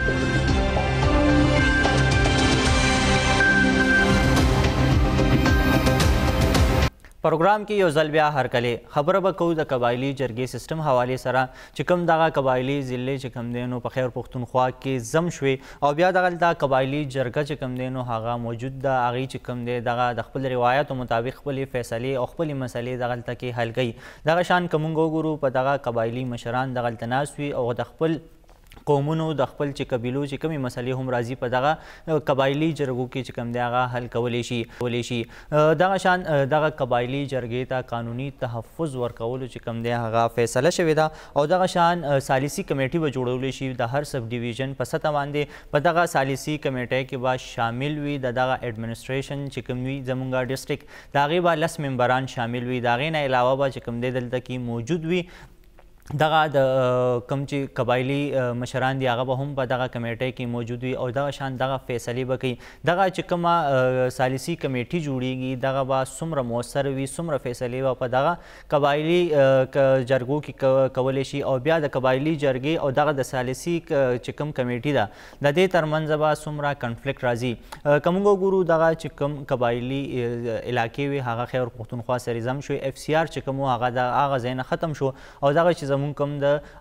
پروګرام کې یو ځل بیا هرکلې خبره به کوو د قبایلي جرګې سیسټم حوالې سره چې کوم دغه قبایلي ضلعې چې کوم دی نو په خیر پښتونخوا کې ضم شوې او بیا دغلته قبایلي جرګه چې کوم دی نو هغه موجود ده. هغې چې کوم دی دغه د خپل روایاتو مطابق خپلې فیصلې او خپلې مسلې دغلته کې حل کوي. دغه شان که موږ وګورو په دغه قبایلي مشران دغلته ناست وي او د خپل قومونو د خپل چې قبیلو چې کومې مسلې هم راځي په دغه قبایلي جرګو کې چې کوم دی هغه حل کولی شي کولی شي دغه شان دغه قبایلي جرګې ته قانوني تحفظ ورکولو چې کوم دی هغه فیصله شوې ده او دغه شان سالسي کمیټي به جوړولی شي د هر سب ډیویژن په سطح باندې. په دغه سالسي کمیټۍ کې به شامل وي د دغه ایډمنسټریشن چې کوم وي زمونږ ډسټرکټ د هغې به لس ممبران شامل وي. د هغې نه علاوه به چې کوم دی دلته کې موجود وي دغه د کوم چې قبایلي مشران دي هغه به هم په دغه کمیټۍ کې موجود وي او دغه شان دغه فیصلې به کوي. دغه چې کومه سالسي کمیټي جوړیږي دغه به څومره مؤثر وي، څومره فیصلې به په دغه قبایلي جرګو کې کولی شي او بیا د قبایلي جرګې او دغه د سالسي چې کوم کمیټي ده د دې ترمنځ به څومره کنفلیکټ راځي. که موږ وګورو دغه چې کوم قبایلي علاقې وي هغه خیر پښتونخوا سره ضم شوې، اف سی آر چې کوم و هغه د هغه ځای نه ختم شو او دغه چې زمونږ کوم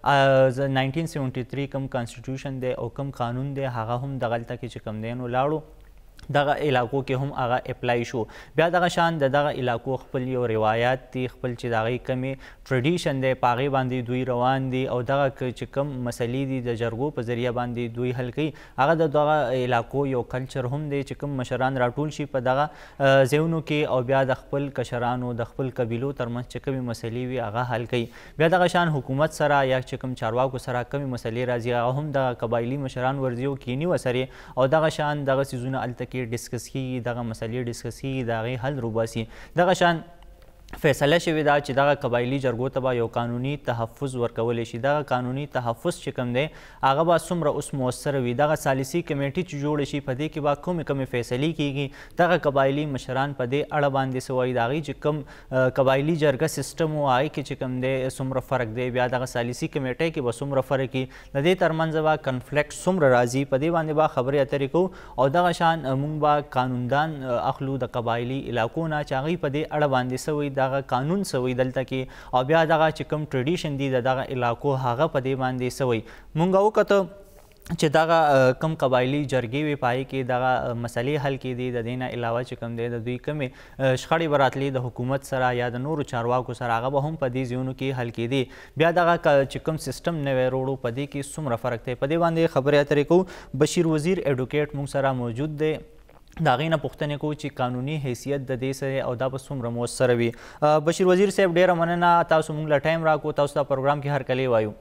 د ناینټین سیونټي تھری کوم کانسټیټیوشن دی او کوم قانون دی هغه هم دغلته کې چې کوم دی نو لاړو دغه علاقو کې هم هغه اپلای شو. بیا دغه شان د دغه علاقو خپل یو روایات دي، خپل چې د هغې کمې ټریډیشن دی په هغې باندې دوی روان دي او دغه چې کوم مسلې دي د جرګو په ذریعه باندې دوی حل کوي. هغه د دغه علاقو یو کلچر هم دی چې کوم مشران راټول شي په دغه ځایونو کې او بیا د خپل کشرانو د خپل قبیلو ترمنځ چې کومې مسلې وي هغه حل کوي. بیا دغه شان حکومت سره یا چې کوم چارواکو سره کومې مسلې راځي هغه هم د قبایلي مشران ورځي او کینی ورسرې او دغه شان دغه څیزونه هلته کې ډسکس کیږي، دغه مسلې ډسکس کیږي، د هغې حل روباسي. دغه شان فیصله شوې ده چې دغه قبایلي جرګو ته به یو قانوني تحفظ ورکولی شي. دغه قانوني تحفظ چې کوم دی هغه به څومره اوس مؤثره وي. دغه سالسي کمیټي چې جوړه شي په دې کې به کومې کومې فیصلې کیږي. دغه قبایلي مشران په دې اړه باندې څه وایي، د هغې چې کوم قبایلي جرګه سیسټم و هغې کې چې کوم دی څومره فرق دی، بیا دغه سالسي کمیټۍ کې به څومره فرق وي، د دې ترمنځ به کنفلیکټ څومره راځي، په دې باندې به خبرې اترې کوو او دغه شان موږ به قانوندان اخلو د قبایلي علاقو نه چې هغوی په دې اړه باندې څه وایي، دغه قانون سوی دلته کې او بیا دغه چې کوم ټریډیشن دی د دغه علاقو هغه په دې باندې سوی مونږ وکړو چې دغه کم قبایلي جرګې وي په هغې کې دغه مسلې حل کېدي د دې نه علاوه چې کوم دی د دوی کمې شخړې به راتلې د حکومت سره یا د نورو چارواکو سره هغه به هم په دې ځایونو کې حل کېدي بیا دغه چې کوم سیسټم نوی روړو په دې کې څومره فرق دی په دې باندې خبرې اترې کوو بشیر وزیر ایډوکیټ موږ سره موجود دی د هغې نه پوښتنې کوو چې قانوني حیثیت د دې سره او دا به څومره مؤثره وي بشیر وزیر صاحب ډېره مننه تاسو موږ له ټایم راکړو تاسو ته پروګرام کې هر کلی وایو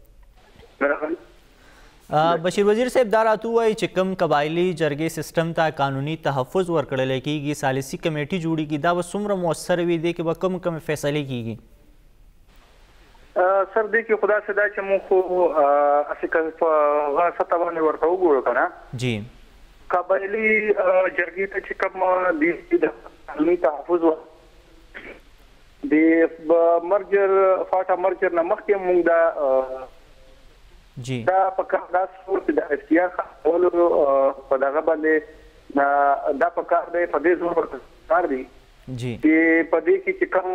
بشیر وزیر صاحب دا راته ووایي چې کوم قبایلي جرګې سیسټم ته قانوني تحفظ ورکړلی کېږي ثالثي کمیټې جوړېږي دا به څومره مؤثر وي دې کې به کوم کوم فیصلې کېږي سر دې کې خو داسې ده چې موږ خو هسې که په هغه سطح باندې ورته وګورو که نه جی قبایلي جرګې ته چې کوم د قانوني تحفظ و د مرجر فاټا مرجر نه مخکې موږ دا جی دا په کار دا څور چې د اختیار خپلو په دغه باندې دا په کار دی په دې زور ورته کار دی جی چې په دې کې چې کوم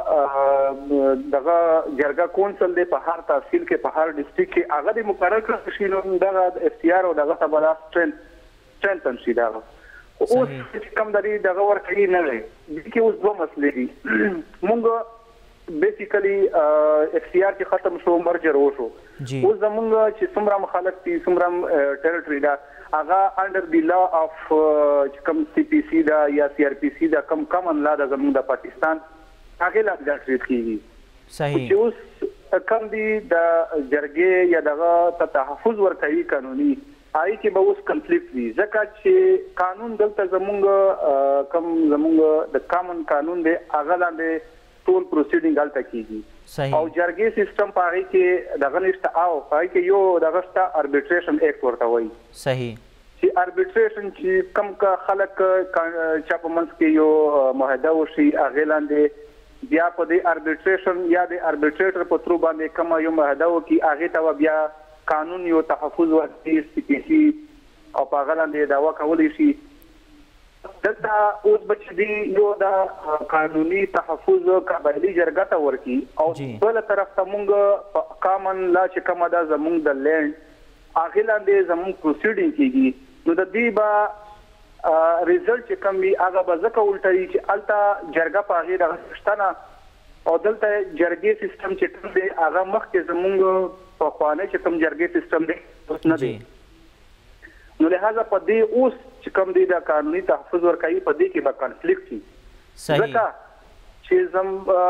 دغه جرګه کونسل دی په هر تحصیل کې په هر ډسټرکټ کې هغه د مقرر کړل شي نو دغه اختیار او دغه ته به دا سټرینتن شي دغه اوس چې کوم د دې دغه ورکړي نه دی دې کې اوس دوه مسلې دي مونږ بیسیکلی اختیار کې ختم شو مرجر وشو اوس زمونږ چې څومره مخالف دي څومره ټریټوري ده هغه انډر دی لا اف کوم سی پی سی دا یا سی آر پی سی دا کم کامن لا د زمونږ د پاکستان هغه لا د ټریټ کیږي صحیح چې اوس کم دي د جرګې یا دغه تحفظ ورکوي قانوني آی کې به اوس کنفلیکټ وي ځکه چې قانون دلته زمونږ کم زمونږ د کامن قانون دی هغه لاندې ټول پروسیډینګ هلته کیږي او جرګې سیستم په هغې کې دغه نشته او په هغې کې یو دغه شته اربیټریشن ایکټ ورته وایي صحیح چې اربیټریشن چې کم که خلک چا په منځ کې یو معاهده وشي هغې لاندې بیا په دې اربیټریشن یا د اربیټریټر په ترو باندې کومه یو معاهده وکړي هغې ته به بیا قانون یو تحفظ ورکړي سی پي سي او په هغه لاندې دعوا کولی شي دلته اوس به چې دي یو دا قانوني تحفظ قبایلي جرګه ته ورکړي او بله طرف ته مونږ په کامن لا چې کومه ده زمونږ د لینډ هغې لاندې زمونږ پروسیډینګ کېږي نو د دې به ریزلټ چې کوم وي هغه به ځکه الټه وي چې هلته جرګه په هغې دغه شته نه او دلته جرګې سیسټم چې کوم دی هغه مخکې زمونږ پخوانی چې کوم جرګې سیسټم دی اوس نه دی نو لہذا په دې اوس چې کوم دی د قانوني تحفظ ورکوي په دې کې به کنفلیکټ وي ځکه چې زم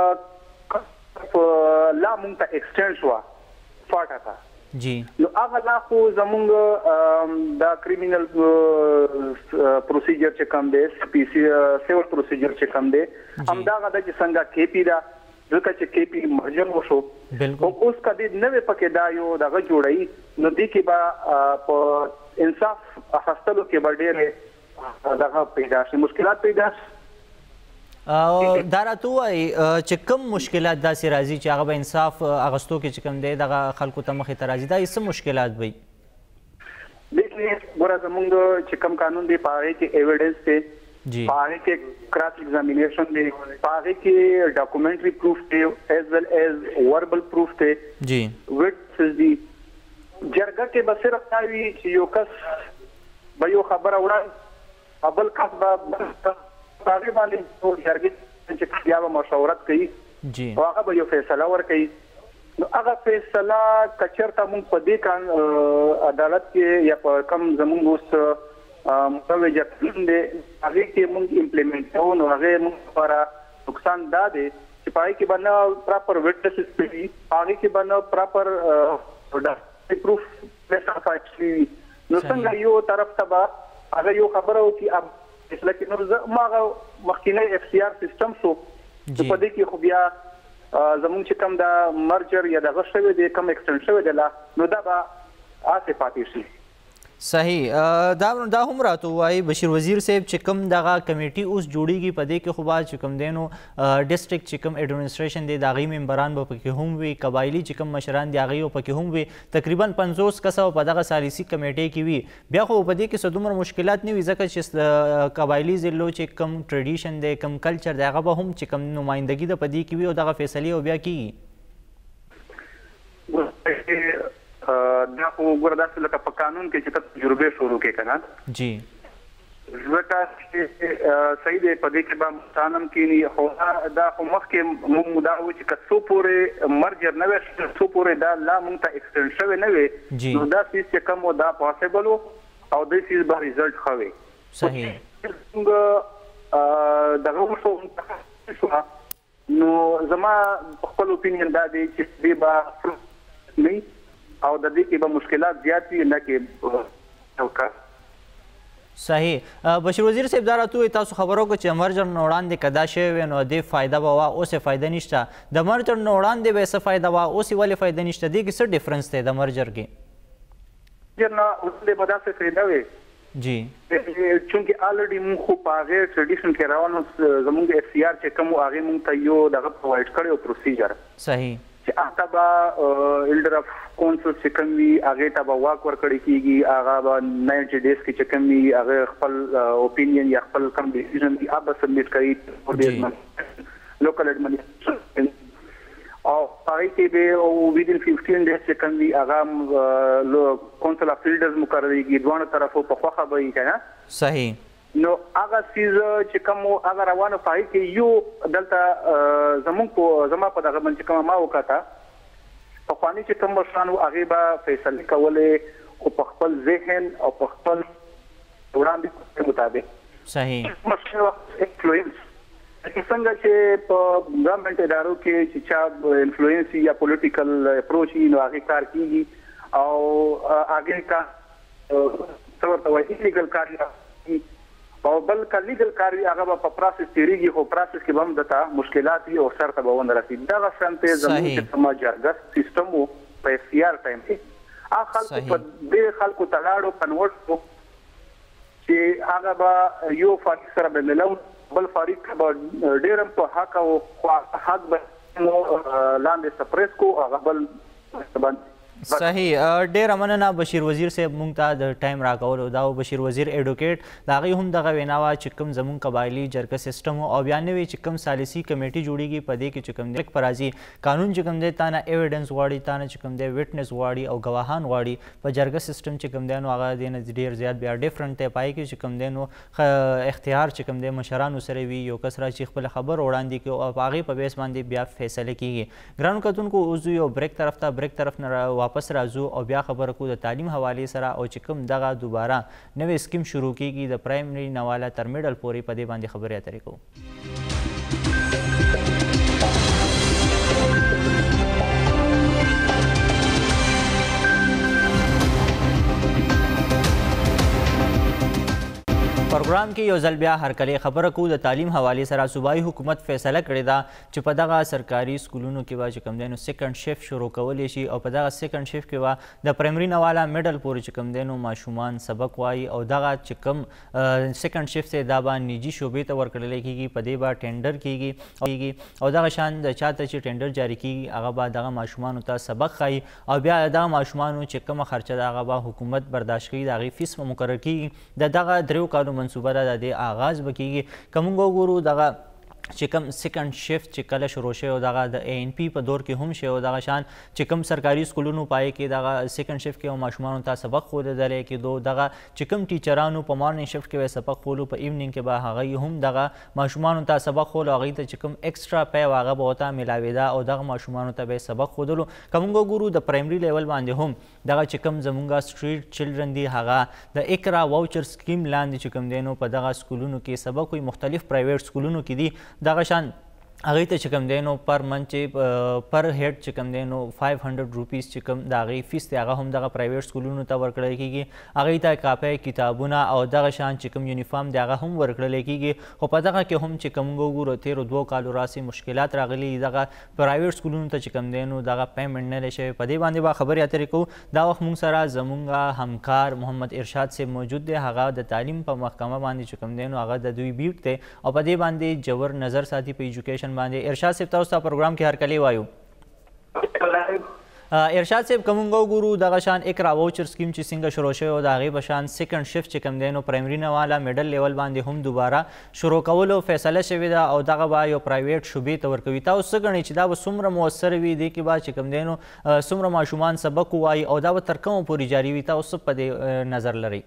لا مونږ ته ایکسټینډ شوه فاټا ته جی نو هغه لا خو زمونږ دا کریمینل پروسیجر چې کوم دی پی سی سیول پروسیجر چې کوم دی همدغه ده چې څنګه کې پی ده ځکه چې کې پی مرجر وشو اوس که دې نوې پکې دا یو دغه جوړوي نو دې کې به په انصاف اخیستلو کې به ډېرې دغه پیدا شي مشکلات پیدا شي دا راته ووایي چې کوم مشکلات داسې راځي چې هغه به انصاف اخیستو کې چې کوم دی دغه خلکو ته مخې ته راځي دا یې څه مشکلات به وي دې ګوره زمونږ چې کوم قانون دی په هغې کې ایویډنس دی په هغې کې کراس ایگزامینیشن دی په هغې کې ډاکومنټري پروف دی ایز ویل ایز وربل پروف دی وټنسز دي جرګه کې به صرف دا وي چې یو کس به یو خبره وړاندې بل کس به هغې باندې جرګې چې بیا به مشاورت کوي او هغه به یو فیصله ورکوي نو هغه فیصله که چېرته مونږ په دې عدالت کې یا په کوم زمونږ اوس متوجه قانون دی هغې کې مونږ امپلیمنټ کوو نو هغې مونږ لپاره نقصان دا دی چې په هغې کې به نه پراپر وټنسز وي په هغې کې به نه پراپر پروف نو څنګه یو طرف ته به هغه یو خبره وکړي فیصله کې نو ما هغه مخکینی اف سی آر سیسټم شو چې په دې کې خو بیا زمونږ چې کوم دا مرجر یا دغه شوی دی کوم ایکسټنډ شوی دی نو دا به هسې پاتې شي صحیح دا دا هم راته وایي بشیر وزیر صاحب چې کوم دغه کمیټي اوس جوړیږي په دې کې خو به چې کوم دی نو ډسټرکټ چې کوم ایډمنسټریشن دی د هغې ممبران به پکې هم وي قبایلي چې کوم مشران دي هغې به پکې هم وي تقریبا پنځوس کسه په دغه سالسي کمیټۍ کې وي بیا خو په دې کې څه دومره مشکلات نه وي ځکه چې قبایلي ضلعو چې کوم ټریډیشن دی کوم کلچر دی هغه به هم چې کوم نمایندګي ده په دې کې وي او دغه فیصلې او بیا کېږي دا خو ګوره داسې لکه په قانون کې چې ته تجربې شروع کې که نه جی ځکه چې صحیح دی په دې کې به مستانم کینی خو دا خو مخکې موږ دا وایو چې که څو پورې مرجر نه وی څو پورې دا لا موږ ته ایکسټینډ شوی نه وي نو دا څیز چې کوم و دا پاسبل و او دې څیز به ریزلټ ښه وي صحیح موږ دغه وشو نو زما خپل اوپینین دا دی چې دې به نه او د دې کې به مشکلات زیات وي نه کې صحیح بشیر وزیر صاحب دا راته وایي تاسو خبرو که چې مرجر نه وړاندې که دا شوی وی نو دې فایده به وه اوس یې فایده نشته د مرجر نه وړاندې به یې څه فایده وه اوس یې ولې فایده نشته دې کې څه ډفرنس دی د مرجر کې مرجر نه وړاندې به داسې فایده وي جی چونکې الریډي موږ خو په هغې ټریډیشن کې روان زموږ اف سی آر چې کوم و هغې موږ ته یو دغه پرووایډ کړی و پروسیجر صحیح چې هغه به ایلډر اف کونسل چې کوم وي هغې ته به واک ورکړی کېږي هغه به ناینټي ډیز کې چې کوم وي هغه خپل اوپینین یا خپل کوم ډیسیژن وي هغه به سبمیټ کوي لوکل ایډمنسټریشن او هغې کې به ویدن ففټین ډیز چې کوم وي هغه کونسل اف ایلډرز مقرریږي دواړو طرفو په خوښه به وي که نه صحیح نو هغه څیز چې کوم هغه روانو په هغې کې یو دلته زموږ په زما په دغه باندې چې کومه ما وکاته پخواني چې کوم مشران وو هغې به فیصلې کولې خو په خپل ذهن او په خپل وړاندې مطابق صحیح مشر وخت انفلوئنس څنګه چې په ګورنمنټ ادارو کې چې چا انفلوئنس یا پولیټیکل اپروچ وي نو هغې کار کېږي او هغې کار څه ورته وایي ایلیګل کار او بل که لیګل کار وي هغه به په پروسس تېرېږي خو پروسس کې به هم دته مشکلات وي او سر ته به ونه رسېږي دغه شانتې زموږ چې کومه جرګه سیسټم و په اف سی آر ټایم کې هغه خلکو په دې خلکو ته لاړو کنورټ کړو چې هغه به یو فارق سره به ملو بل فارق به ډېر هم په حق او حق به لاندې سپریس کو هغه بل صحیح ډېره مننه بشیر وزیر صاحب موږ ته د ټایم راکولو دا و بشیر وزیر ایډوکیټ د هغې هم دغه وینا وه چې کوم زموږ قبایلي جرګه سیسټم و او بیا نوې چې کوم سالسي کمیټي جوړیږي په دې کې چې کوم دی په راځي قانون چې کوم دی تا نه ایویډنس غواړي تا نه چې کوم دی وټنس غواړي او ګواهان غواړي په جرګه سیسټم چې کوم دی نو هغه دې نه ډېر زیات بیا ډفرنټ دی پای کې چې کوم دی نو اختیار چې کوم دی مشرانو سره وي یو کس را چې خپله خبر وړاندې کړي او په هغې په بیس باندې بیا فیصله کېږي ګرانو کتونکو اوس یو بریک طرف ته بریک طرف نه واپس راځو او بیا خبره کو د تعلیم حوالې سره او چې کوم دغه دوباره نوې سکیم شروع کېږي د پرایمري نه والا تر میډل پورې په دې باندې خبرې اترې کوو پروګرام کې یو ځل بیا هرکلی خبره کوو د تعلیم حوالې سره صوبایي حکومت فیصله کړې ده چې په دغه سرکاري سکولونو کې به چې کوم دی نو سیکنډ شفټ شروع کولی شي او په دغه سیکنډ شفټ کې به د پرایمري نه والا میډل پورې چې کوم دی نو ماشومان سبق وایي او دغه چې کوم سیکنډ شفټ دی دا به نجي شعبې ته ورکړلی کېږي په دې به ټینډر کېږي او دغه شان د چاته چې ټینډر جاري کېږي هغه به دغه ماشومانو ته سبق ښایي او بیا دغه ماشومانو چې کومه خرچه ده هغه به حکومت برداشت کوي د هغې فیس به مقرر کېږي د دغه دریو کالو منصوبه ده د دې آغاز به کېږي که موږ وګورو دغه چې کوم سیکنډ شفټ چې کله شروع شوی او دغه د اے ان پی په دور کې هم شوی او دغه شان چې کوم سرکاري سکولونو پای کې دغه سیکنډ شفټ کې او ماشومانو ته سبق ښودلی کېدو دغه چې کوم ټیچرانو په مارنینګ شفټ کې به سبق ښولو په ایونینګ کې به هغوی هم دغه ماشومانو ته سبق ښولو هغوی ته چې کوم ایکسټرا پی و هغه به ورته میلاوېده او دغه ماشومانو ته به یې سبق ښودلو که موږ وګورو د پرایمري لیول باندې هم دغه چې کوم زموږ سټریټ چلډرن دي هغه د اقرا واوچر سکیم لاندې چې کوم دی نو په دغه سکولونو کې سبق وي مختلف پرایویټ سکولونو کې دي دغه شان هغې ته چې کوم دی نو پر منت چې پر هیډ چې کوم دی نو فایو هنډرډ روپیز چې کوم د هغې فیس دی هغه هم دغه پرایویټ سکولونو ته ورکړل کېږي. هغې ته کاپۍ کتابونه او دغه شان چې کوم یونیفارم دی هغه هم ورکړلی کېږي. خو په دغه کې هم چې کوم موږ وګورو تېرو دوو کالو راسې مشکلات راغلي دغه پرایویټ سکولونو ته چې کوم دی نو دغه پیمنټ نه دی شوی. په دې باندې به خبرې اترې کوو. دا وخت موږ سره زموږ همکار محمد ارشاد صاحب موجود دی. هغه د تعلیم په محکمه باندې چې کوم دی نو هغه د دوی بیټ دی او په دې باندې جوور نظر ساتي په ایجوکیشن باندې. ارشاد صاحب تاسو ته پروګرام کې هرکلی وایو. ارشاد صاحب که موږ وګورو دغه شان اقرا واوچر سکیم چې څنګه شروع شوی او د هغې په شان سیکنډ شفت چې کوم دی نو پرایمري نه والا میډل لیول باندې هم دوباره شروع کولو فیصله شوې ده او دغه به یو پرایویټ شعبې ته ورکوي. تاسو څه ګڼئ چې دا به څومره مؤثر وي؟ دې کې به چې کوم دی نو څومره ماشومان سبق ووایي او دا به تر کومه پورې جاري وي؟ تاسو څه په دې نظر لرئ؟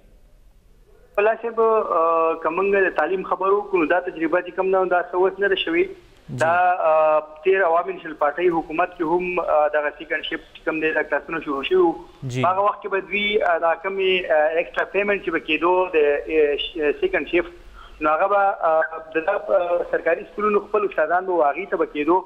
الله صاحب که موږ د تعلیم خبرو وکړو دا تجربه چې کوم ده دا څه اوس نه ده شوې. دا تیر عوامي نېشنل پارټۍ حکومت کې هم دغه سیکنډ شفت کوم دی د کلاسونو شروع شوي وو. په هغه وخت کې به دوی دا کومې ایکسټرا پیمنټ چې به کېدو د سیکنډ شفت نو هغه به د سرکاري سکولونو خپل استادان به هغې ته به کېدو.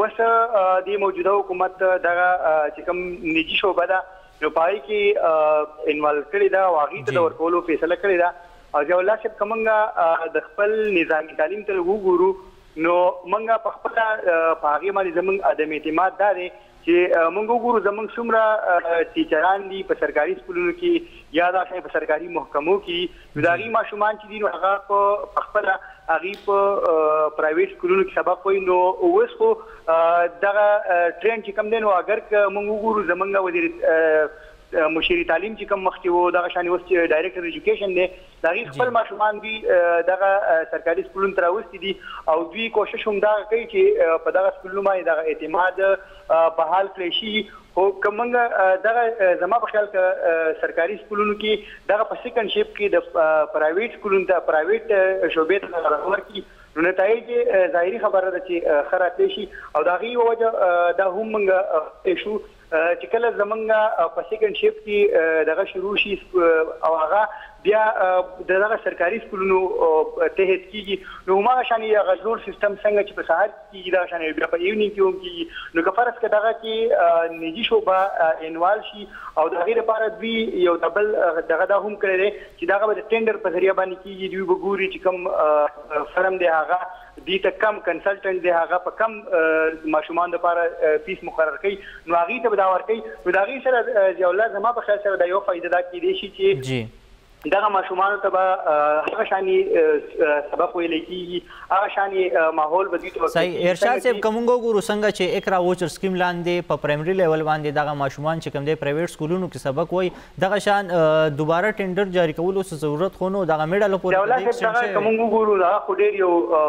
اوس د موجوده حکومت دغه چې کوم نجي شعبه ده نو په هغې کې انوالو کړې ده او هغې ته د ورکولو فیصله کړې ده. او ضیاءالله صاحب که موږ د خپل نظامي تعلیم ته وګورو نو موږ په خپله په هغې باندې زموږ عدم اعتماد دا دی چې موږ وګورو زموږ څومره ټیچران دي په سرکاري سکولونو کې یا دا شی په سرکاري محکمو کې نو د هغې ماشومان چې دي نو هغه په خپله هغې په پرایویټ سکولونو کې سبق وایي. نو اوس خو دغه ټرینډ چې کوم دی نو اگر که موږ وګورو زموږ وزیر مشیر تعلیم چې کوم مخکې و دغه شانې اوس چې ډایرکټر ایجوکیشن دی د هغې خپل ماشومان دوی دغه سرکاري سکولونو ته راوستي دي او دوی کوشش هم دغه کوي چې په دغه سکولونو باندې دغه اعتماد بحال کړی شي. خو که موږ دغه زما په خیال که سرکاري سکولونو کې دغه په سیکنډ شفت کې د پرایویټ سکولونو ته پرایویټ شعبې ته ورکړي نو نتایج ظاهري خبره ده چې ښه راتلی شي. او د هغې یوه وجه دا هم موږ شو چې کله زمونږ په سیکنډ شفت کې دغه شروع شي او هغه بیا د دغه سرکاري سکولونو تحت کېږي نو هماغه شانې هغه زوړ سیستم څنګه چې په سهار کېږي دغه شانې بیا په ایونینګ کې هم کېږي. نو که فرض که دغه کې نجي شعبه انوال شي او د هغې لپاره دوی یو د بل دغه دا هم کړی دی چې دغه به د ټینډر په ذریعه باندې کېږي. دوی به ګوري چې کوم فرم دی هغه دوی ته کم کنسلټنټ دی هغه په کم ماشومان دپاره فیس مقرر کوي نو هغې ته به دا ورکوي. نو د هغې سره ضیاءالله زما په خیال سره دا یوه فایده دا کېدی شي چې دغه ماشومانو ته به هغه شانې سبق ویلی کېږي هغه شانې ماحول به دوی ته صحیح. ارشاد صاحب که موږ وګورو څنګه چې اقرا واوچر سکیم لاندې په پرایمري لیول باندې دغه ماشومان چې کوم دی پرایویټ سکولونو کې سبق وایي دغه شان دوباره ټینډر جاري کولو څه ضرورت خو نو دغه میډل پورې دغه که موږ وګورو هغه خو ډېر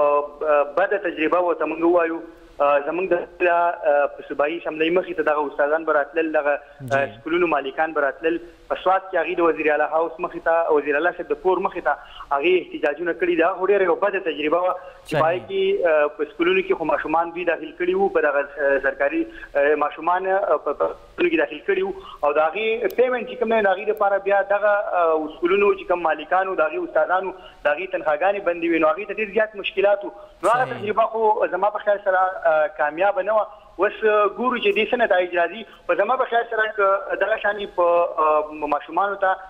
یو بده تجربه ورته موږ ووایو. زموږ د په صوبایي اسمبلۍ مخې ته دغه استادان به راتلل دغه سکولونو مالکان به راتلل په سوات کې هغې د وزیر اعلی هاوس مخې ته وزیر اعلی صاحب د کور مخې ته هغې احتجاجونه کړي دي. هغه خو ډېره یو بده تجربه وه چې په هغې کې په سکولونو کې خو ماشومان دوی داخل کړي وو په دغه سرکاري ماشومان په سکولونو کې داخل کړي وو او د هغې پیمنټ چې کوم دی د هغې لپاره بیا دغه سکولونو چې کوم مالکانو د هغې استادانو د هغې تنخواګانې بندې وې نو هغې ته ډېر زیات مشکلات وو. نو هغه تجربه خو زما په خیال سره کامیابه نه وه. اوس ګورو چې دې څه نتایج راځي. په زما په خیال سره که دغه شانې په ماشومانو ته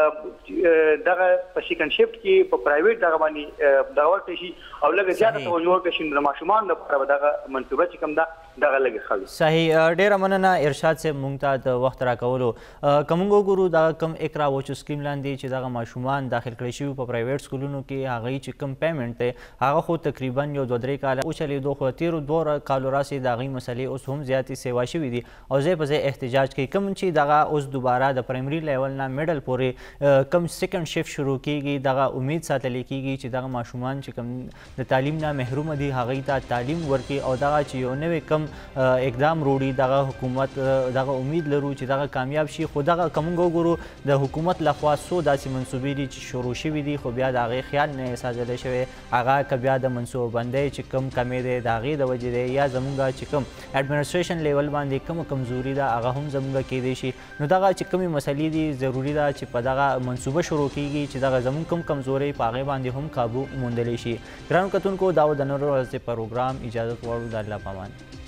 دغه په سیکنډ شفت کې په پرایویټ دغه باندې دغه ورکړی شي او لږه زیاته توجه ورکړی شي نو د ماشومانو لپاره به دغه منصوبه چې کوم ده دغه لږه ښه وي. صحیح. ډېره مننه ارشاد صاحب موږ ته د وخت راکولو. که موږ وګورو دغه کوم اقرا واوچر سکیم لاندې چې دغه ماشومان داخل کړی شوي په پرایویټ سکولونو کې هغوی چې کوم پیمنټ دی هغه خو تقریبا یو دوه درې کاله وچلېدو خو تېرو دوه کالو راسې د هغوی مسلې اوس هم زیاتې سیوا شوي دي او ځای په ځای احتجاج کوي. کوم چې دغه اوس دوباره د پرایمري لیول نه میډل پورې کوم سیکنډ شفت شروع کېږي دغه امید ساتلی کېږي چې دغه ماشومان چې کوم د تعلیم نه محرومه دي هغوی ته تعلیم ورکړي او دغه چې یو نوی کم اقدام وروړي دغه حکومت دغه امید لرو چې دغه کامیاب شي. خو دغه که موږ وګورو د حکومت لخوا څو داسې منصوبې دي چې شروع شوي دي خو بیا د هغې خیال نه ساتلی شوی هغه که بیا د منصوبه بندۍ چې کوم کمې دی د هغې د وجې دی یا زموږ چې کوم اډمنسټریشن لیول باندې کومه کمزوري ده هغه هم زموږ کېدی شي. نو دغه چې کومې مسلې دي ضروري ده چې په په دغه منصوبه شروع کیږي چې دغه زموږ کوم کمزورۍ په هغې باندې هم قابو موندلی شي. ګرانو کتونکو دا و د نن ورځې پروګرام. اجازت غواړو د الله په امان.